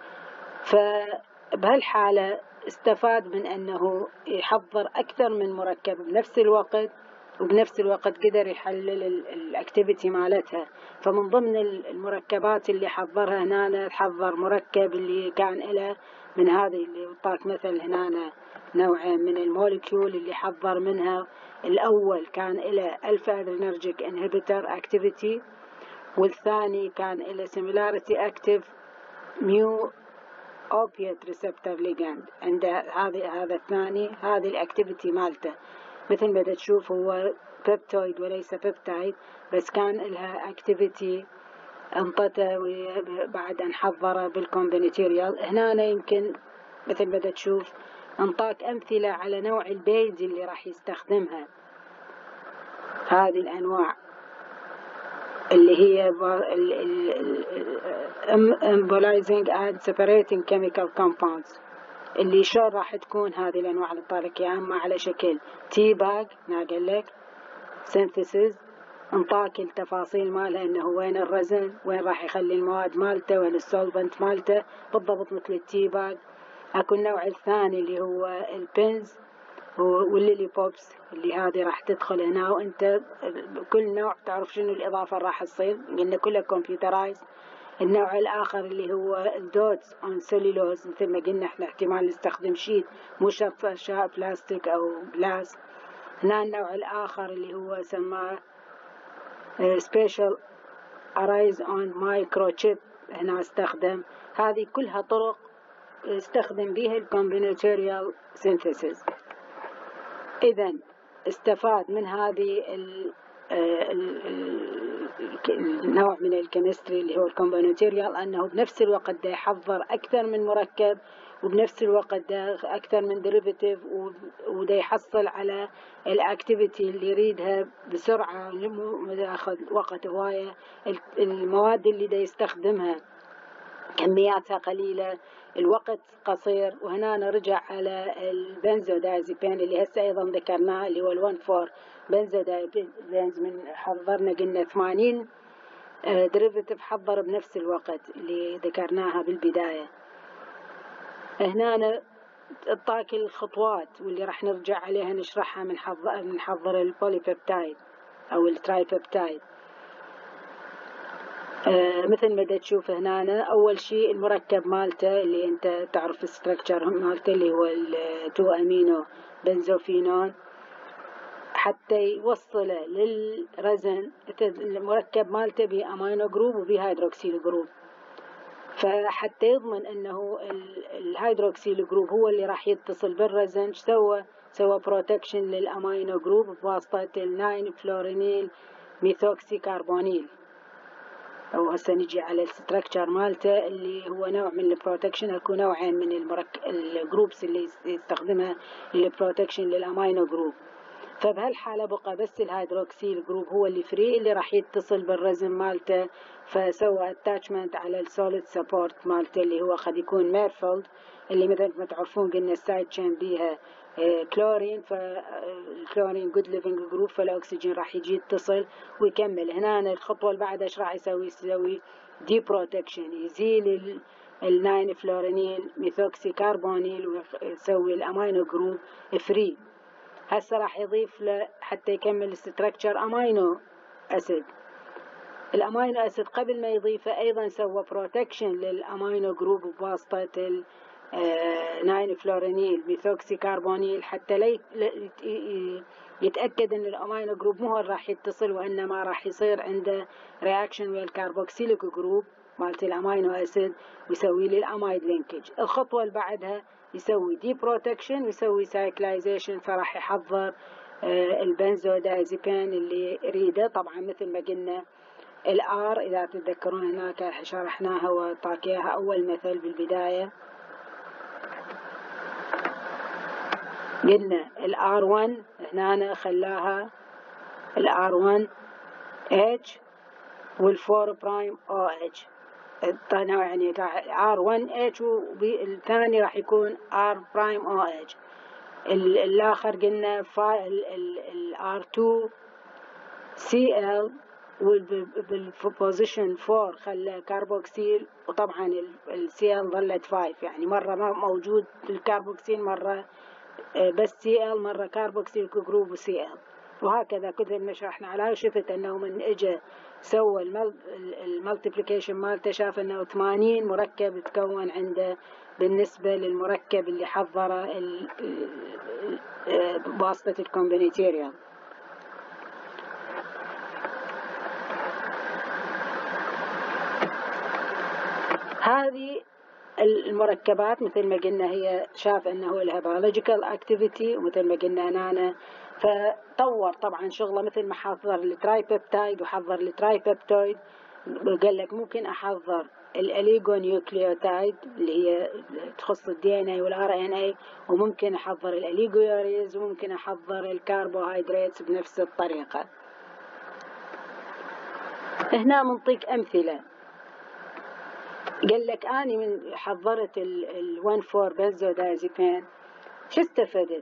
فبهالحالة استفاد من أنه يحضر أكثر من مركب بنفس الوقت وبنفس الوقت قدر يحلل الاكتيفيتي مالتها. فمن ضمن المركبات اللي حضرها هنا حضر مركب اللي كان له من هذه اللي وطاك مثل هنا نوعين من الموليكيول اللي حضر منها. الأول كان له ألفا أدرينرجيك انهبيتر اكتيفيتي، والثاني كان له سيميلاريتي اكتيف ميو اوبيات ريسبتور ليجاند. عند هذا هذا الثاني هذه الاكتيفيتي مالته مثل ما تشوف هو بيبتويد وليس بيبتايد، بس كان لها اكتيفيتي انطته بعد ان حضره بالكومبينيتيريال. هنا يمكن مثل ما تشوف انطاك امثله على نوع البيز اللي راح يستخدمها. هذه الانواع اللي هي embolizing and separating chemical compounds، اللي شو راح تكون هذه الانواع اللي طالك يا اما على شكل تي باج ما قال لك synthesis، انطاك التفاصيل مالها انه وين الرزن، وين راح يخلي المواد مالته، وين السولفنت مالته بالضبط مثل التي باج. اكو النوع الثاني اللي هو البنز والليلي بوبس، اللي هذه راح تدخل هنا وانت كل نوع تعرف شنو الاضافه راح تصير، قلنا كلها كمبيوترايز. النوع الاخر اللي هو الدوتس اون سيلولوز، مثل ما قلنا احنا احتمال نستخدم شيت مو شرط اشياء بلاستيك او جلاس. هنا النوع الاخر اللي هو سماه سبيشال ارايز اون مايكرو تشيب، هنا استخدم. هذه كلها طرق استخدم بها الكومبينيتوريال سينثيسيس. إذا استفاد من هذه النوع من الكيمستري اللي هو الكومبينيتوريال أنه بنفس الوقت ده يحضر أكثر من مركب، وبنفس الوقت ده أكثر من ديريفيتيف، وده يحصل على الأكتيفيتي اللي يريدها بسرعة، مو ياخذ وقت هواية. المواد اللي ده يستخدمها كمياتها قليلة، الوقت قصير. وهنا نرجع على البنزودايزيبين اللي هسه أيضا ذكرناه اللي هو الون فور بنزودايزيبينز، من حضرنا قلنا ثمانين ديريفيتيف حضر بنفس الوقت اللي ذكرناها بالبداية. هنا تعطيك الخطوات واللي راح نرجع عليها نشرحها من حضر من حضر البوليبيبتايد أو الترايبيبتايد. آه مثل ما تشوف هنا أول شيء المركب مالته اللي أنت تعرف الستركتشر مالته اللي هو التو أمينو بنزوفينون، حتى يوصله للرزن المركب مالته بأمينو جروب وبهيدروكسيل جروب. فحتى يضمن أنه الهيدروكسيل جروب هو اللي راح يتصل بالرزن، سوى سوى بروتكشن للأمينو جروب بواسطة الناين فلورينيل ميثوكسي كربونيل. أو هسه نجي على الستركتشر مالته اللي هو نوع من البروتكشن. اكو نوعين من المرك... الجروبس اللي يستخدمها للبروتكشن للامينو جروب. فبهالحالة بقى بس الهيدروكسيل جروب هو اللي فري اللي راح يتصل بالرزم مالته، فسوى اتاتشمنت على السوليد سبورت مالته اللي هو قد يكون ميرفولد، اللي مثل ما تعرفون قلنا السايد تشين بيها كلورين، فالكلورين جود ليفنج جروب، فالاكسجين راح يجي يتصل ويكمل. هنا الخطوه اللي بعدها ايش راح يسوي؟ يسوي دي بروتكشن، يزيل الناين فلورينيل ميثوكسي كربونيل ويسوي الامينو جروب فري. هسه راح يضيف له حتى يكمل ستراكشر امينو اسيد. الامينو اسيد قبل ما يضيفه ايضا سوى بروتكشن للامينو جروب بواسطه ناين فلورينيل ميثوكسي كربونيل، حتى لا يتأكد ان الامينو جروب مو هو راح يتصل، وانما راح يصير عنده رياكشن ويا الكربوكسيليك جروب مالت الامينو اسيد ويسوي لي الامايد لينكج. الخطوه اللي بعدها يسوي دي بروتكشن ويسوي سايكلايزيشن، فراح يحضر البنزودايزيبين اللي يريده. طبعا مثل ما قلنا الار اذا تتذكرون هناك شرحناها وطاك اياها اول مثل بالبدايه، قلنا الار واحد هنا خلاها الار واحد اتش والفور برايم او اتش، يعني ار واحد اتش والثاني راح يكون ار برايم او اتش. الاخر قلنا الار اتنين سي ال بالبوزيشن أربعة خلى كاربوكسيل، وطبعا السي ال ظلت خمسة، يعني مره ما موجود الكاربوكسيل، مره بس سي ال، مره كاربوكسيل جروب وسي ال. وهكذا كثر ما شرحنا على شفت أنه من إجا سوى المالتيبليكيشن مالته شاف أنه ثمانين مركب تكون عنده بالنسبة للمركب اللي حضره بواسطة الكومبينيتيريال. هذه المركبات مثل ما قلنا هي شاف أنه لها biological activity، ومثل ما قلنا أنا فطور طبعا شغله مثل ما حضر الترايبيبتايد وحضر الترايبيبتويد، قال لك ممكن أحضر الأليغونيوكليوتايد اللي هي تخص الدي ان اي والار ان اي، وممكن أحضر الأليغويوريز، وممكن أحضر الكربوهيدرات بنفس الطريقة. هنا منطيك أمثلة. قال لك أنا من حضرت ال واحد أربعة بنزودازيبين شو استفدت؟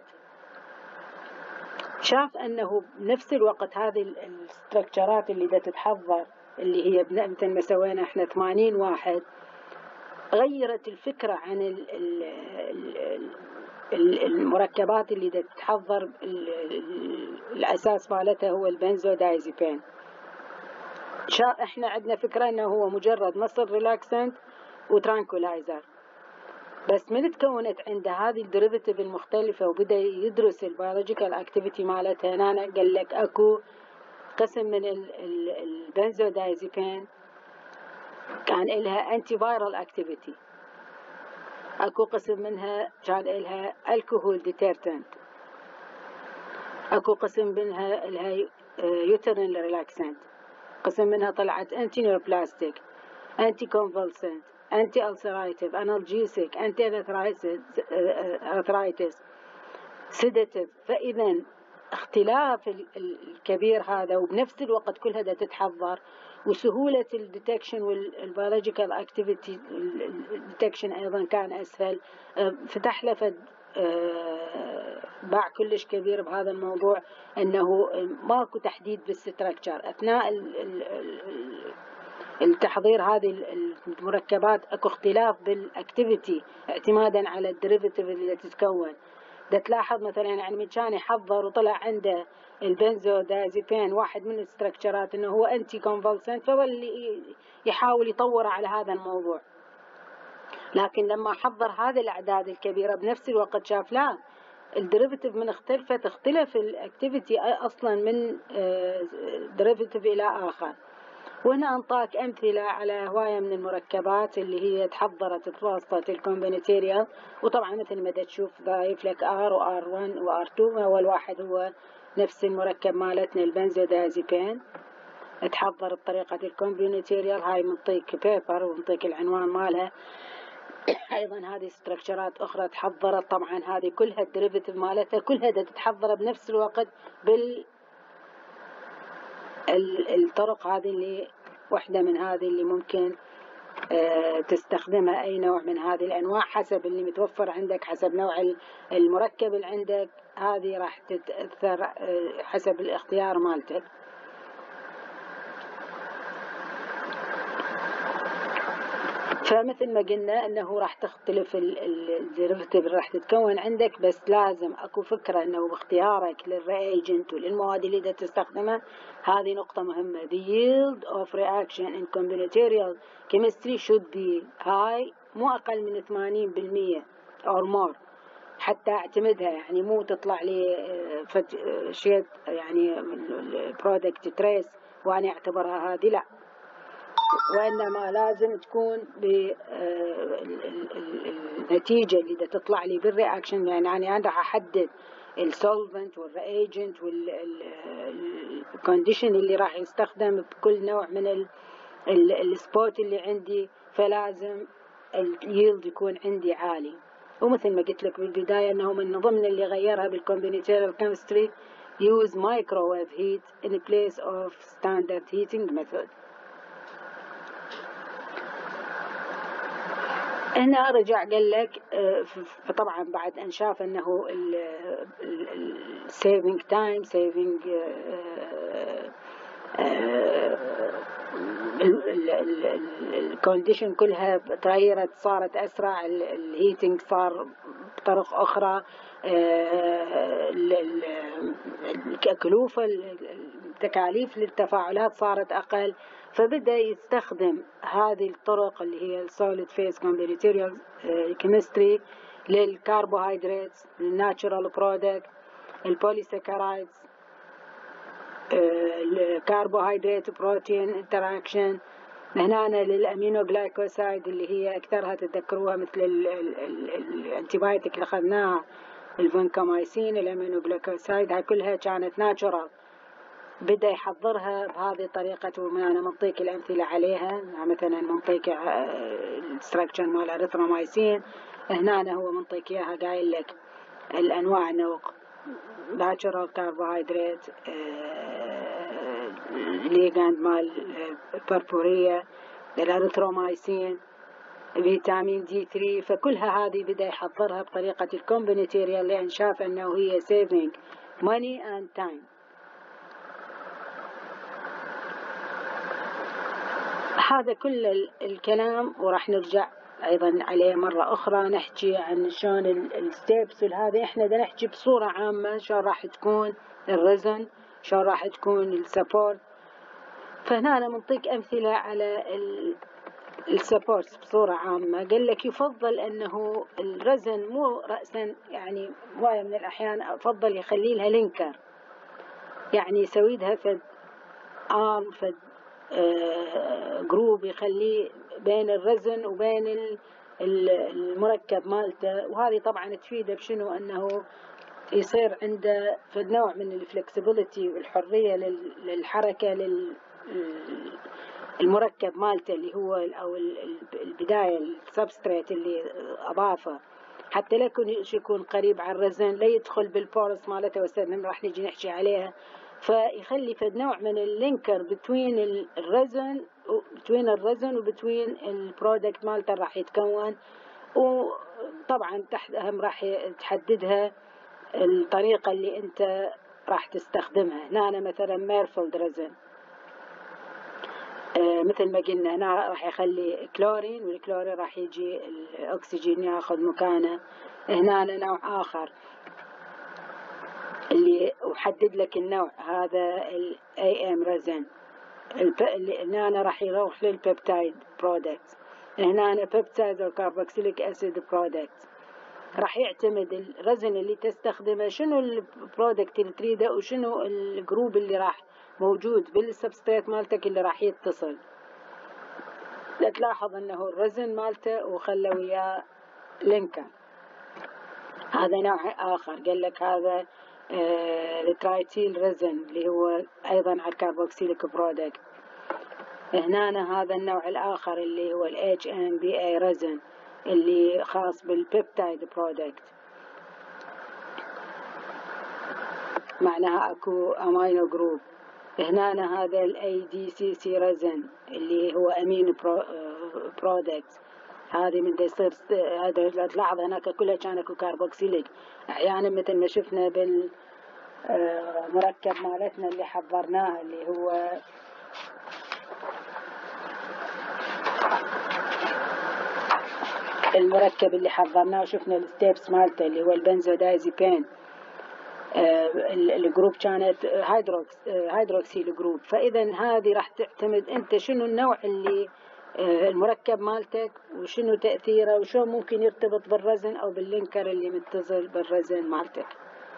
شاف أنه بنفس الوقت هذه الاستركتشرات اللي دا تتحضر اللي هي مثل ما سوينا احنا ثمانين واحد، غيرت الفكرة عن ال ال ال المركبات اللي دا تتحضر الأساس مالتها هو البنزودازيبين. احنا عندنا فكرة انه هو مجرد مصل ريلاكسنت وترانكولايزر، بس من تكونت عنده هذه الديريفيتيف المختلفة وبدأ يدرس البيولوجيكال اكتيفيتي مالتها، هنا قال لك اكو قسم من البنزودازيبين كان لها انتي فايرال اكتيفيتي، اكو قسم منها كان لها الكحول ديترجنت، اكو قسم منها لها يوترين ريلاكسنت، قسم منها طلعت انتي نيوبلاستيك، انتي كونفولسنت، انتي ألسرايتيف، انالجيسيك، انتي ارثرايتس، سيداتيف. فاذا اختلاف الكبير هذا وبنفس الوقت كل هذا تتحضر، وسهولة الديتكشن والبيولوجيكال اكتيفيتي الديتكشن ايضا كان اسهل، فتح له باع كلش كبير بهذا الموضوع، انه ماكو تحديد بالستركتشر اثناء التحضير هذه المركبات، اكو اختلاف بالاكتيفيتي اعتمادا على الديريفيتيف اللي تتكون. ده تلاحظ مثلا يعني من كان يحضر وطلع عنده البنزودازيبين واحد من الاستركتشرات انه هو انتي كونفولسنت، فهو اللي يحاول يطور على هذا الموضوع. لكن لما حضر هذه الاعداد الكبيره بنفس الوقت شاف لا، الديريفيتيف من اختلفت اختلف الاكتيفيتي اصلا من ديريفيتيف الى اخر. وهنا انطاك امثله على هوايه من المركبات اللي هي تحضرت بواسطه الكومبينيتيريال، وطبعا مثل ما تشوف ضايف لك ار وار واحد وار اثنين. اول واحد هو نفس المركب مالتنا البنزودازيبين تحضر بطريقه الكومبينيتيريال، هاي منطيك بيبر ومنطيك العنوان مالها. ايضا هذه استركشرات اخرى تحضرت، طبعا هذه كلها الديريفيتيف مالتها كلها تتحضر بنفس الوقت بال الطرق هذه اللي واحدة من هذه اللي ممكن اه تستخدمها أي نوع من هذه الأنواع حسب اللي متوفر عندك، حسب نوع المركب اللي عندك، هذه راح تتأثر اه حسب الاختيار مالتك. فمثل ما قلنا انه راح تختلف الديريفيتيف اللي راح تتكون عندك، بس لازم اكو فكرة انه باختيارك للرياجنت وللمواد اللي دا تستخدمها، هذه نقطة مهمة. The yield of reaction in combinatorial chemistry should be high، مو اقل من ثمانين بالمية or more حتى اعتمدها، يعني مو تطلع لي شيء يعني product trace وانا اعتبرها هذه، لا، وإنما لازم تكون بالنتيجة اللي دا تطلع لي بالرياكشن. يعني أنا راح أحدد السولفنت والرياجنت والكونديشن اللي راح يستخدم بكل نوع من السبوت اللي عندي، فلازم اليلد يكون عندي عالي. ومثل ما قلت لك بالبداية أنه من ضمن اللي غيرها بالكومبينيتوريال كيمستري use microwave heat in place of standard heating method. هنا رجع قال لك فطبعا بعد أن شاف أنه saving time saving الكونديشن كلها تغيرت، صارت أسرع، الهيتنج صار بطرق أخرى، الكلفة التكاليف للتفاعلات صارت أقل، فبدأ يستخدم هذه الطرق اللي هي السوليد فيز كومبينيتوريال كيمستري للكربوهيدرات، للناتشورال برودكت، البوليساكرايدز، الكربوهيدرات بروتين انتراكشن، هنا للامينو جلايكوسايد اللي هي اكثرها تتذكروها مثل الانتيبايوتيك اللي اخذناها الفانكومايسين، الامينو جلايكوسايد هاي كلها كانت ناتشورال. بدأ يحضرها بهذه الطريقة، وانا منطيك الامثلة عليها، مثلا منطيك الستراكشر مال اريثرومايسين، هنا هو منطيك اياها قايل لك الانواع انه ناتشورال كربوهيدرات، ليجاند مال بربورية، الاريثرومايسين، فيتامين دي ثلاثة، فكلها هذه بدأ يحضرها بطريقة الكومبينيتوريال لأن شاف أنه هي saving money and time. هذا كل الكلام وراح نرجع أيضا عليه مرة أخرى، نحكي عن شلون الستيبس والهذا. إحنا بدنا نحكي بصورة عامة شلون راح تكون الرزن، شلون راح تكون السبورت. فهنا أنا منطيك أمثلة على السبورت بصورة عامة. قال لك يفضل أنه الرزن مو رأسا، يعني هواية من الأحيان أفضل يخلي لها لينكر، يعني يسوي لها فد آرم فد آه جروب يخليه بين الرزن وبين المركب مالته، وهذه طبعا تفيده بشنو؟ أنه يصير عنده فد نوع من الفلكسبيليتي والحرية للحركة لل المركب مالته اللي هو أو البداية السبستريت اللي أضافه، حتى لا يكون قريب على الرزن، لا يدخل بالبورس مالته، واستاذ راح نجي نحكي عليها. فيخلي فد نوع من اللينكر بتوين الرزن بتوين الرزن وبتوين البرودكت مالته راح يتكون. وطبعا تحت أهم راح تحددها الطريقة اللي أنت راح تستخدمها. هنا مثلا ميرفيلد رزن، آه مثل ما قلنا هنا راح يخلي كلورين، والكلورين راح يجي الأكسجين ياخذ مكانه. هنا نوع آخر اللي وحدد لك النوع هذا ال إيه إم رزن، هنا راح يروح للبيبتايد برودكت، هنا بيبتايد والكاربوكسيليك أسيد برودكت. راح يعتمد الرزن اللي تستخدمه شنو البرودكت اللي تريده وشنو الجروب اللي راح موجود بالسبستريت مالتك اللي راح يتصل. لا تلاحظ انه الرزن مالته وخلى وياه لينكر. هذا نوع اخر قال لك هذا آه الترايتيل رزن اللي هو ايضا على الكاربوكسيليك برودكت. هنا هذا النوع الاخر اللي هو ال إتش إم بي إيه رزن اللي خاص بالبيبتايد برودكت، معناها اكو امينو جروب. هنا هذا ال إيه دي سي سي رزن اللي هو امينو برودكت. هذه من يصير هذا تلاحظ هناك كلها كان اكو كاربوكسيليك، احيانا مثل ما شفنا بالمركب مالتنا اللي حضرناه اللي هو المركب اللي حضرناه وشفنا الستيبس مالته اللي هو البنزودايزيبين، آه الجروب كانت هيدروكس آه هيدروكسيل جروب. فإذا هذه راح تعتمد أنت شنو النوع اللي آه المركب مالتك وشنو تأثيره وشو ممكن يرتبط بالرزن أو باللينكر اللي متصل بالرزن مالتك.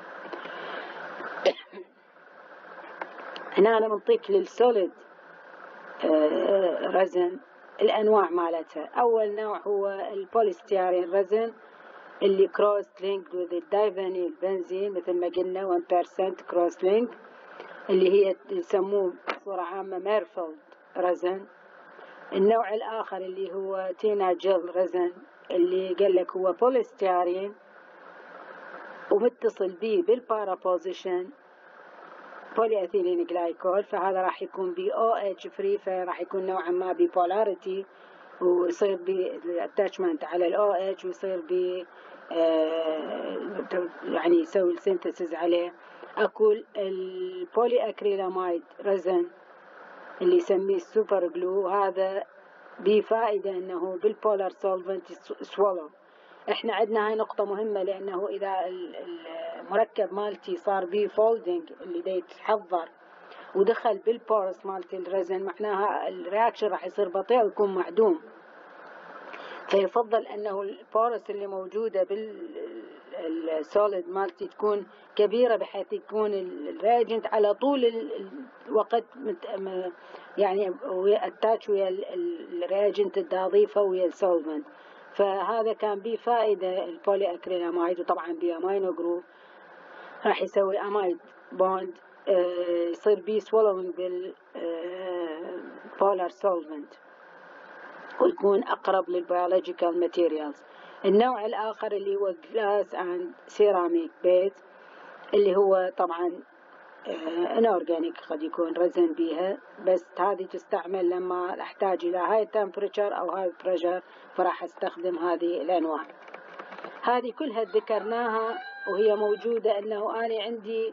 هنا أنا منطيك للسوليد آه رزن الأنواع مالتها. أول نوع هو البوليستيرين رزن اللي كروس لينك with الدايفانيل بنزين مثل ما قلنا واحد بالمية كروس لينك، اللي هي يسموه بصورة عامة ميرفيلد رزن. النوع الآخر اللي هو تينا جيل رزن اللي قال لك هو بوليستيرين ومتصل به بالبارابوزيشن بولي أثيلين جلايكول، فهذا راح يكون بي او اتش فري، فراح يكون نوعا ما بيبولاريتي ويصير بالاتاتشمنت على الاو اتش ويصير ب يعني يسوي السينثيسيس عليه. اكو البولي اكريلاميد رزن اللي يسميه السوبر جلو، هذا بفائدة انه بالبولار سولفنت سولو. احنا عندنا هاي نقطة مهمة، لانه اذا المركب مالتي صار بيه فولدنج اللي دا يتحضر ودخل بالبورس مالتي الرزن، معناها الرياكشن راح يصير بطيء ويكون معدوم. فيفضل انه البورس اللي موجودة بالسوليد مالتي تكون كبيرة بحيث يكون الرياجنت على طول الوقت يعني اتاتش ويا الرياجنت اللي اضيفه ويا السولفنت. فهذا كان بيه فائدة البولي اكريلاميد، وطبعا بيه امينو جروب راح يسوي امايد بوند يصير بيه swallowing بال polar solvent ويكون أقرب للبيولوجيكال ماتيريالز. النوع الآخر اللي هو glass and ceramic base اللي هو طبعا inorganic قد يكون رزن بيها، بس هذه تستعمل لما أحتاج إلى هاي temperature أو هاي pressure فراح أستخدم هذه الأنواع. هذه كلها ذكرناها وهي موجودة. أنه أنا عندي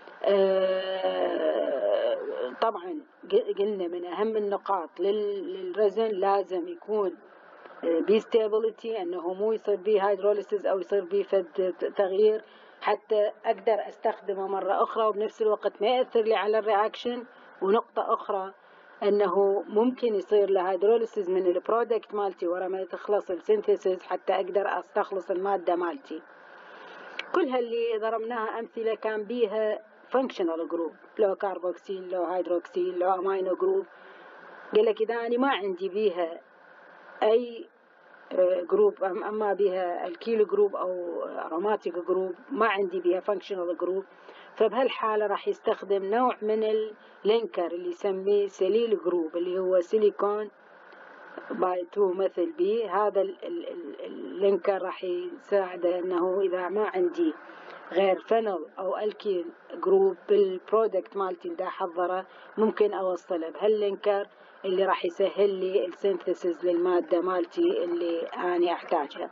طبعا قلنا من أهم النقاط للرزن لازم يكون بستابيليتي، أنه مو يصير بيه هيدروليسيس أو يصير بيه فد تغيير حتى أقدر أستخدمه مرة أخرى وبنفس الوقت ما يأثر لي على الرياكشن. ونقطة أخرى أنه ممكن يصير له هيدروليسيس من البرودكت مالتي ورا ما تخلص السينثيسيس حتى أقدر أستخلص المادة مالتي. كل هاللي ضربناها أمثلة كان بيها functional group، لو كاربوكسيل لو هيدروكسيل لو أمينو جروب. قال لك إذا أنا ما عندي بيها أي جروب، أما بيها الكيلو جروب أو أروماتيك جروب ما عندي بيها functional جروب، فبهالحالة راح يستخدم نوع من اللينكر اللي يسميه سليل جروب اللي هو سيليكون باي تو مثل بي. هذا اللينكر راح يساعده أنه إذا ما عندي غير فينول أو الكيل جروب بالبرودكت مالتي اللي أحضره ممكن أوصله بهاللينكر اللي راح يسهل لي السينثيسيس للمادة مالتي اللي أنا أحتاجها.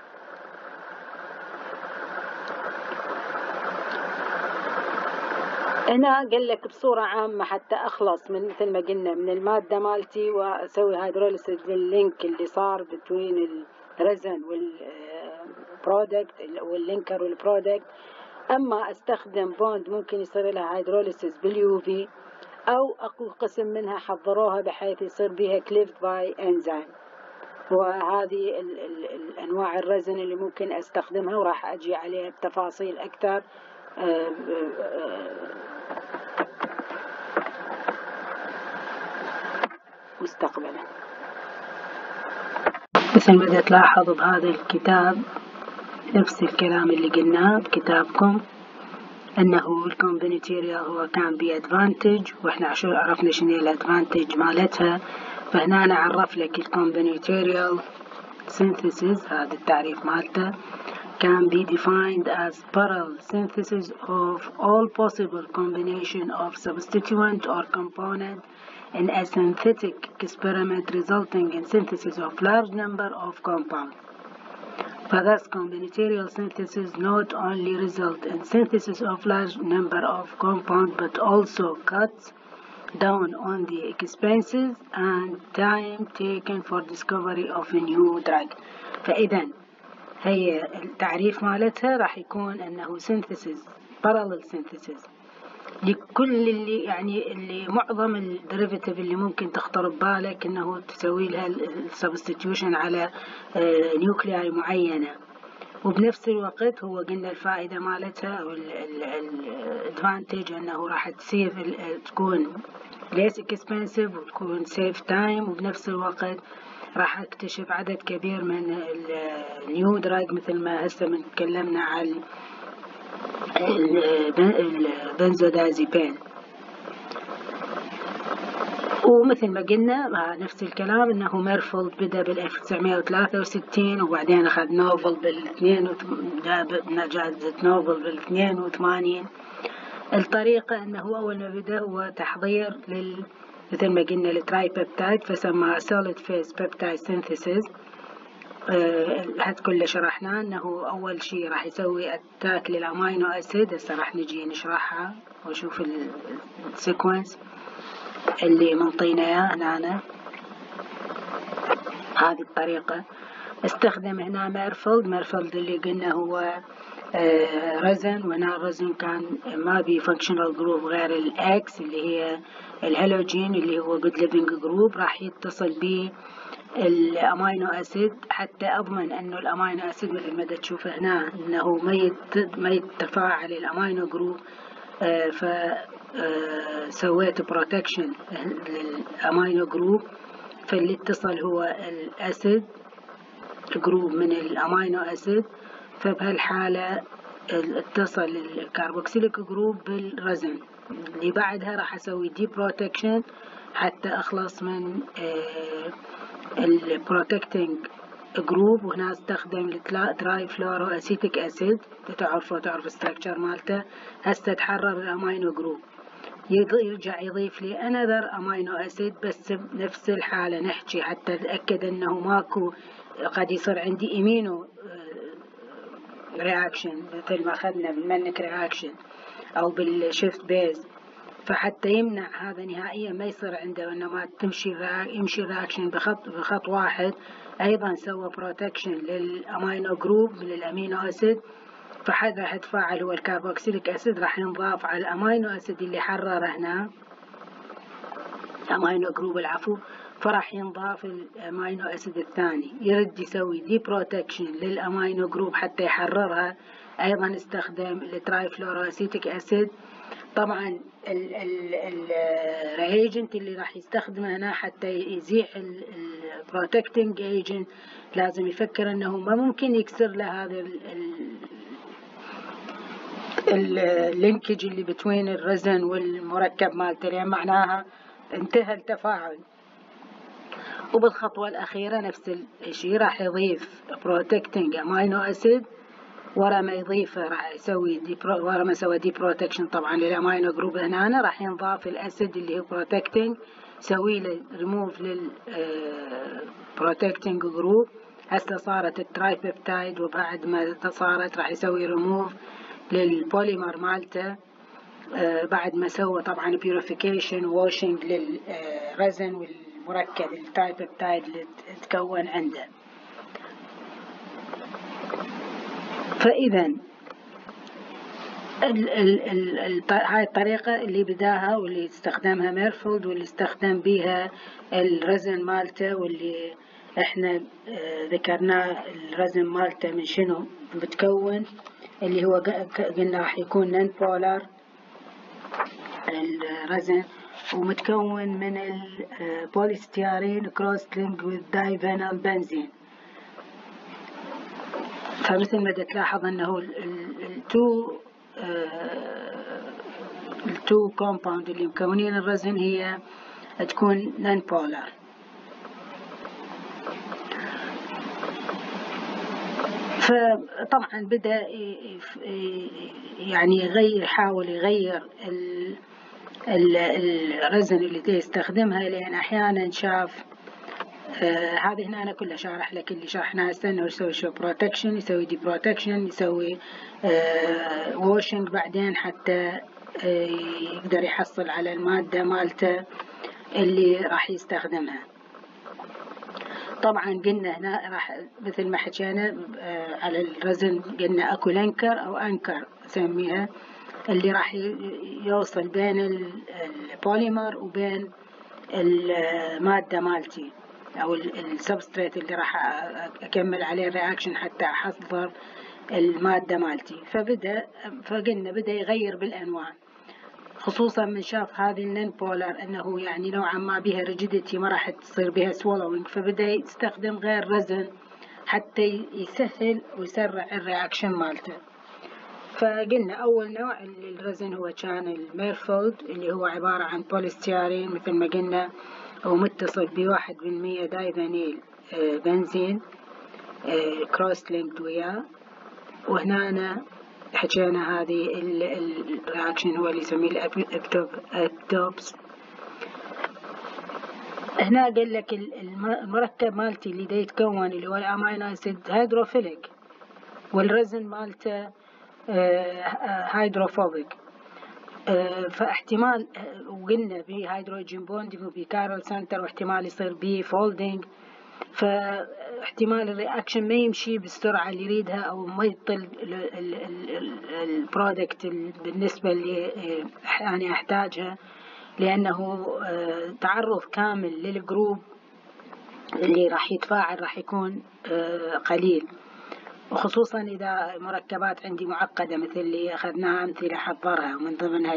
هنا قال لك بصورة عامة حتى أخلص من مثل ما قلنا من المادة مالتي وأسوي هيدروليسيس لللينك اللي صار بين الرزن والبرودكت واللينكر والبرودكت. أما أستخدم بوند ممكن يصير لها هيدروليسيس باليو في، أو أقل قسم منها حضروها بحيث يصير بها كليفت باي إنزيم. وهذه ال ال الأنواع الرزن اللي ممكن أستخدمها وراح أجي عليها بتفاصيل أكثر مستقبلا. مثل ما تلاحظوا بهذا الكتاب نفس الكلام اللي قلناه بكتابكم، أنه الكومبينيتيريال هو كان بي أدفانتج، وإحنا عشان عرفنا شنو الأدفانتج مالتها. فهنا أنا أعرف لك الكومبينيتيريال synthesis، هذا التعريف مالته can be defined as parallel synthesis of all possible combination of substituent or component in a synthetic experiment resulting in synthesis of large number of compounds. Thus, combinatorial synthesis not only result in synthesis of large number of compounds but also cuts down on the expenses and time taken for discovery of a new drug. فإذا هي التعريف مالتها راح يكون أنه synthesis parallel synthesis لكل اللي يعني اللي معظم الديريفيتيف اللي ممكن تخطر ببالك أنه تسوي لها السبستيتيوشن على نيوكلياي معينة، وبنفس الوقت هو قلنا الفائدة مالتها أو الادفانتج أنه راح تسيف تكون less expensive وتكون save time، وبنفس الوقت راح اكتشف عدد كبير من النيو دراج مثل ما هسه من تكلمنا عن البنزودازيبين. ومثل ما قلنا نفس الكلام انه ميرفولد بدأ بال ألف وتسعمائة وثلاثة وستين وبعدين اخذ نوبل بالاثنين جاب جائزة نوبل بالاثنين وثمانين. الطريقة انه اول ما بدأ هو تحضير لل مثل ما قلنا التراي بيبتايد فسمى solid phase peptide synthesis. هاد كله شرحناه انه اول شيء راح يسوي اتاك للامينو اسيد. هسه راح نجي نشرحها ونشوف السيكونس اللي منطينا اياه هنا. هذه الطريقة استخدم هنا ميرفولد. ميرفولد اللي قلنا هو رزن، وهنا الرزن كان ما بي فانكشنال جروب غير الاكس اللي هي الهالوجين اللي هو جود ليفنج جروب، راح يتصل به الامينو اسيد حتى اضمن انه الامينو اسيد مثل ما تشوف هنا انه ما ما يتفاعل الامينو جروب. ف سويت بروتكشن للامينو جروب، فاللي اتصل هو الاسيد جروب من الامينو اسيد، فبهالحالة اتصل الكربوكسيليك جروب بالرزن. اللي بعدها راح اسوي دي بروتكشن حتى اخلص من البروتكتنج جروب، وهنا استخدم التراي فلورو اسيتيك اسيد، تعرفوا تعرف الستراكشر مالته. هسه تحرر الامينو جروب، يرجع يضيف لي انذر امينو اسيد بس بنفس الحالة نحكي حتى اتاكد انه ماكو قد يصير عندي ايمينو رياكشن مثل ما اخذنا بالمنك رياكشن او بالشيفت بيز، فحتى يمنع هذا نهائيا ما يصير عنده انما تمشي يمشي الرياكشن بخط بخط واحد. ايضا سوى بروتكشن للامينو جروب من الامينو اسيد، فحد راح يتفاعل هو الكربوكسيليك اسيد، راح ينضاف على الامينو اسيد اللي حرره هنا امينو جروب العفو، فراح ينضاف الامينو اسيد الثاني. يرد يسوي دي بروتكشن للامينو جروب حتى يحررها، ايضا استخدم التراي فلورو اسيتيك اسيد. طبعا الرياجنت اللي راح يستخدمه هنا حتى يزيح البروتكتنج ايجنت لازم يفكر انه ما ممكن يكسر له هذا اللينكج اللي بين الرزن والمركب مالته، لان معناها انتهى التفاعل. وبالخطوة الأخيرة نفس الشيء، راح يضيف بروتكتنج امينو اسيد، ورا ما يضيفه راح يسوي دي برو... ورا ما سوى دي بروتكشن طبعا للامينو جروب هنا راح ينضاف الاسيد اللي هو بروتكتنج، سوي له ريموف لل بروتكتنج جروب. هسه صارت التراي بيبتايد، وبعد ما صارت راح يسوي ريموف للبوليمر مالته. آه بعد ما سوى طبعا بيوريفيكيشن واشنج للرزن والمركب التراي بيبتايد اللي تكون عنده. فإذا ال ال ال هاي الطريقة اللي بداها واللي استخدمها ميرفولد واللي استخدم بها الرزن مالته، واللي احنا اه ذكرناه الرزن مالته من شنو بتكون، اللي هو قلنا راح يكون نون بولار الرزن، ومتكون من البوليستيرين كروس لينك with diphenyl بنزين. فمثل ما تلاحظ انه التو التو كومباوند اللي مكونين الرزن هي تكون نون بولار. فطبعا بدأ يعني يغير يحاول يغير الرزن اللي يستخدمها، لأن أحيانا شاف آه هذه هنا أنا كلها شارح لك اللي شرحناه هسه، إنه يسوي شو بروتكشن، يسوي دي بروتكشن، يسوي آه واشنج بعدين حتى آه يقدر يحصل على المادة مالته اللي راح يستخدمها. طبعا قلنا هنا راح مثل ما حكينا آه على الرزن، قلنا اكو لينكر او انكر نسميها، اللي راح يوصل بين البوليمر وبين المادة مالتي او السبستريت اللي راح اكمل عليه الرياكشن حتى احضر المادة مالتي. فبدأ فقلنا بدأ يغير بالانواع، خصوصا من شاف هذه النون بولار انه يعني نوعا ما بها ريجيديتي ما راح تصير بها سوالوينج، فبدأ يستخدم غير رزن حتى يسهل ويسرع الرياكشن مالته. فقلنا اول نوع الرزن هو كان الميرفولد، اللي هو عبارة عن بوليستيرين مثل ما قلنا، هو متصل بواحد بالمية دايفانيل بنزين كروس لينكد وياه. وهنا أنا حكينا هذه الرياكشن هو اللي يسميه الابتوبس. هنا قال لك المركب مالتي اللي دا يتكون اللي هو الامينو اسيد هيدروفيليك، والرزن مالته هيدروفوبيك. فاحتمال وقلنا بهيدروجين بوندينج وبكارل سنتر، واحتمال يصير بيه فولدينج، فاحتمال الرياكشن ما يمشي بالسرعة اللي يريدها أو ما يطل البرودكت بالنسبة اللي يعني أحتاجها، لأنه تعرض كامل للجروب اللي راح يتفاعل راح يكون قليل، وخصوصا إذا مركبات عندي معقدة مثل اللي أخذناها أمثلة حضرها ومن ضمنها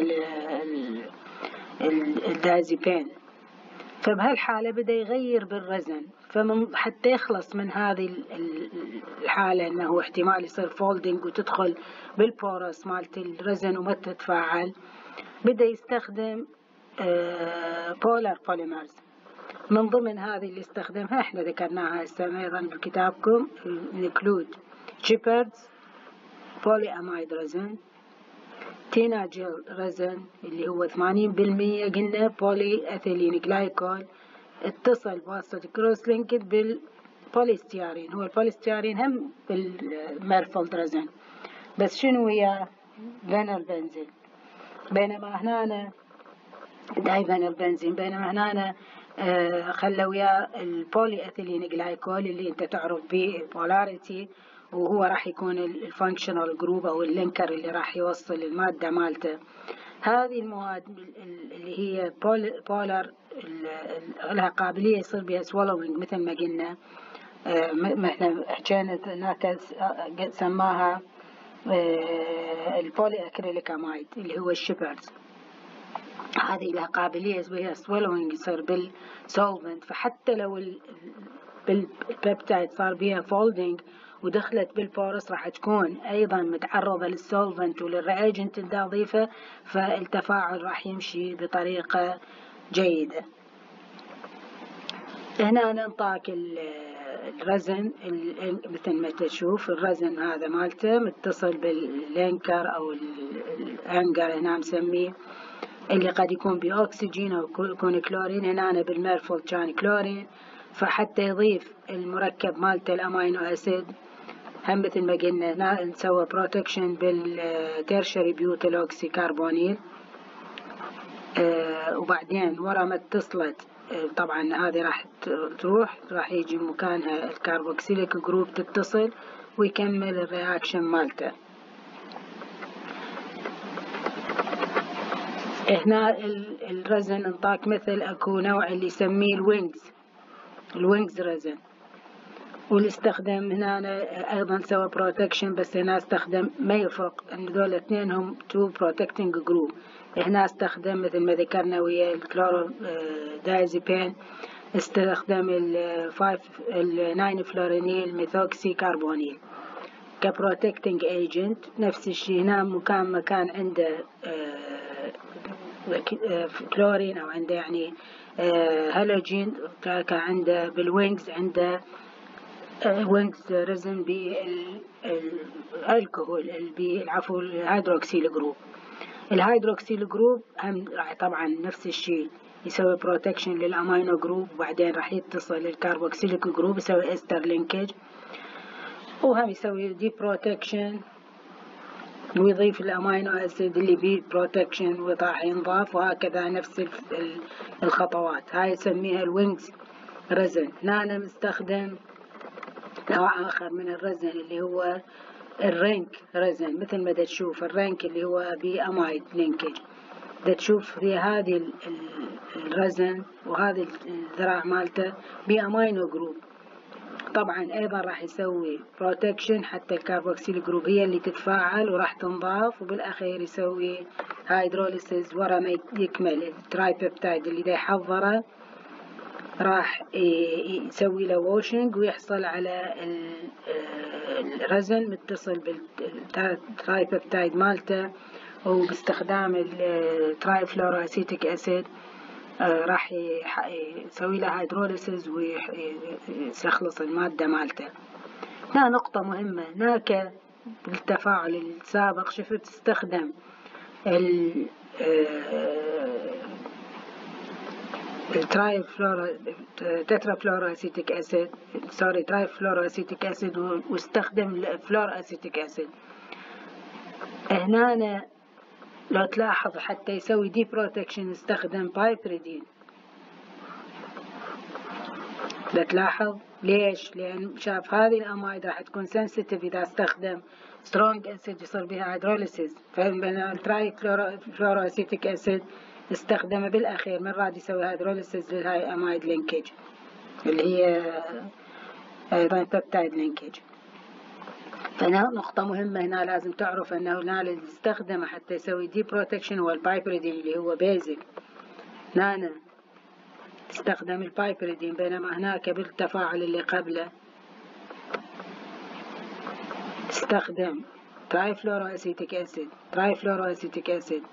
الدازيبين. فبهالحالة بدأ يغير بالرزن، فمن حتى يخلص من هذه الحالة أنه احتمال يصير فولدنج وتدخل بالبورس مالت الرزن وما تتفاعل، بدأ يستخدم بولار بوليمرز. من ضمن هذه اللي استخدمها احنا ذكرناها هسه أيضا بكتابكم include شيبردز بولي أمايد رزن، تينا جيل رزن اللي هو ثمانين بالمية قلنا بولي أثيلين جلايكول، اتصل بواسطة كروس لينكد بالبوليستيارين. هو البوليستيارين هم بالميرفولد رزن، بس شنو وياه؟ فينل بنزين. بينما هنا داي فينل بنزين، بينما هنا آه خلوا وياه البولي أثيلين جلايكول اللي انت تعرف به بولاريتي، وهو راح يكون الفانكشنال جروب او اللينكر اللي راح يوصل المادة مالته. هذه المواد اللي هي بولر لها قابلية يصير بها swallowing مثل ما قلنا، مثل حكينا هناك سماها البولي اكريليك امايد اللي هو الشيبرز. هذه لها قابلية بها swallowing يصير بالسولفنت، فحتى لو بالبيبتايد صار بها فولدنج ودخلت بالبورس راح تكون أيضا متعرضة للسولفنت وللرياجنت اللي أضيفه، فالتفاعل راح يمشي بطريقة جيدة. هنا ننطاك الرزن مثل ما تشوف الرزن هذا مالته متصل باللينكر أو الأنجر هنا مسميه، اللي قد يكون بأكسجين أو يكون كلورين. هنا بالميرفولد كان كلورين، فحتى يضيف المركب مالته الأمينو أسيد هم مثل ما قلنا نسوي بروتكشن بالتيرشري بيوتيل أوكسي كربونيل. آه وبعدين ورا ما اتصلت آه طبعا هذه راح تروح، راح يجي مكانها الكاربوكسيليك جروب تتصل ويكمل الرياكشن مالته. هنا الرزن انطاك مثل اكو نوع اللي يسميه الوينجز، الوينجز رزن، واللي استخدم هنا ايضا سوى بروتكشن، بس هنا استخدم ما يفرق ان دول اثنين هم تو بروتكتنج جروب. هنا استخدم مثل ما ذكرنا ويا الكلورو دايزيبين استخدم الفايف الناين فلورينيل ميثوكسي كربونيل كبروتكتنج ايجنت. نفس الشيء هنا مكان مكان عنده كلورين او عنده يعني هالوجين، كان عنده بالوينجز عنده وينجز رزن بالالكهول بالعفو الهيدروكسيل جروب. الهيدروكسيل جروب هم راح طبعا نفس الشيء يسوي بروتكشن للامينو جروب، وبعدين راح يتصل للكربوكسيليك جروب يسوي استر لينكج، وهم يسوي دي بروتكشن ويضيف الامينو اسيد اللي بيه بروتكشن وراح ينضاف، وهكذا نفس الخطوات. هاي يسميها الوينجز رزن. هنا مستخدم نوع آخر من الرزن اللي هو الرينك رزن، مثل ما تشوف الرينك اللي هو بأمايد لينكج. تشوف في هذه الرزن وهذه الذراع مالته بأمينو جروب، طبعا أيضا راح يسوي بروتكشن حتى الكاربوكسيل جروب هي اللي تتفاعل وراح تنضاف، وبالأخير يسوي هيدروليسيس ورا ما يكمل التراي بيبتايد اللي دا يحضره، راح يسوي له ووشنج ويحصل على الرزن متصل بالتراي بيبتايد مالته، وباستخدام التراي فلوراسيتيك أسيد راح يسوي له هيدروليسيس ويخلص المادة مالته. هنا نقطة مهمة، هناك بالتفاعل السابق شفت استخدم ال التراي فلورا تترا فلورا اسيتيك اسيد سوري تراي فلورا اسيتيك اسيد واستخدم الفلور اسيتيك اسيد. هنا لو تلاحظ حتى يسوي دي بروتكشن استخدم بايبريدين. بتلاحظ ليش؟ لأن شاف هذه الأمايد راح تكون سنسيتيف إذا استخدم سترونج أسيد يصير بها هيدروليسيس. فمن التراي فلورو أسيتيك أسيد استخدمه بالأخير من راد يسوي هيدروليسيس للهاي أمايد لينكج اللي هي أيضا بيبتايد لينكج. فهنا نقطة مهمة هنا لازم تعرف أنه هنا اللي استخدمه حتى يسوي دي بروتكشن هو البايبريدين اللي هو بيزك. هنا استخدم البايبريدين، بينما هناك بالتفاعل اللي قبله استخدم تراي فلورو أسيتيك أسيد. تراي فلورو أسيتيك أسيد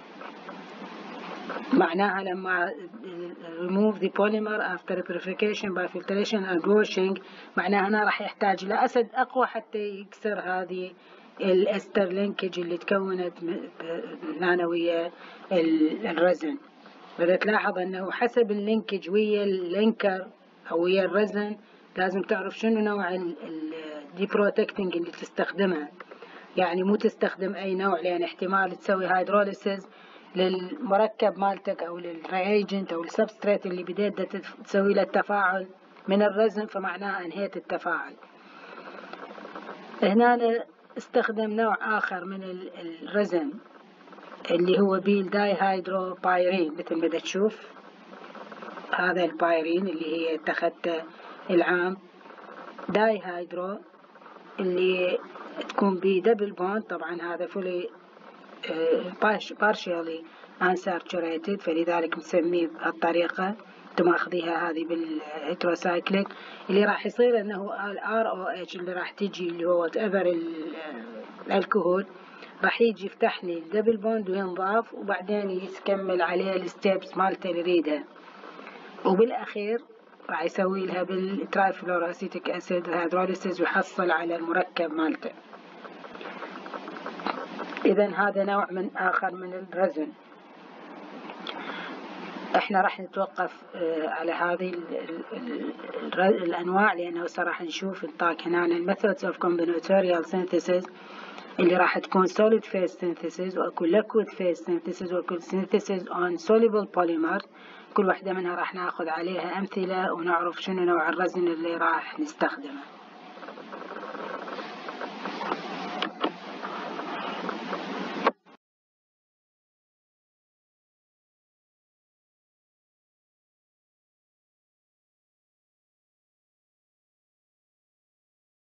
معناها لما remove the polymer after purification by filtration and washing، معناها هنا راح يحتاج إلى أسد أقوى حتى يكسر هذه الأستر لينكج اللي تكونت هنا ويا الرزن. بدأ تلاحظ أنه حسب اللينكج ويا اللينكر أو ويا الرزن لازم تعرف شنو نوع الدي بروتكتنج اللي تستخدمها. يعني مو تستخدم أي نوع، لأن احتمال تسوي هيدروليسيس للمركب مالتك أو للرياجنت أو السبستريت اللي بديت تسوي له التفاعل من الرزن، فمعناها أنهيت التفاعل. هنا استخدم نوع آخر من الرزن اللي هو بيل داي هيدرو بايرين. مثل ما تشوف هذا البايرين اللي هي اتخذته العام داي هيدرو اللي تكون بي دبل بوند. طبعا هذا فولي partially unsaturated، فلذلك نسميه بهالطريقة. تماخذيها هذه بالهيتروسايكليك. اللي راح يصير انه ال آر أو إتش اللي راح تجي اللي هو whatever الكحول راح يجي يفتح لي الدبل بوند وينضاف، وبعدين يكمل عليه الستيبس مالته اللي يريدها، وبالاخير راح يسوي لها بالتراي فلورو أسيتيك أسيد هيدروليسيس ويحصل على المركب مالته. إذا هذا نوع من آخر من الرزن. احنا راح نتوقف على هذه الأنواع لأنه راح نشوف نطاق هنا الميثودز اوف combinatorial synthesis اللي راح تكون solid phase synthesis وأكو liquid phase synthesis وأكو synthesis on soluble polymer. كل واحدة منها راح ناخذ عليها أمثلة ونعرف شنو نوع الرزن اللي راح نستخدمه.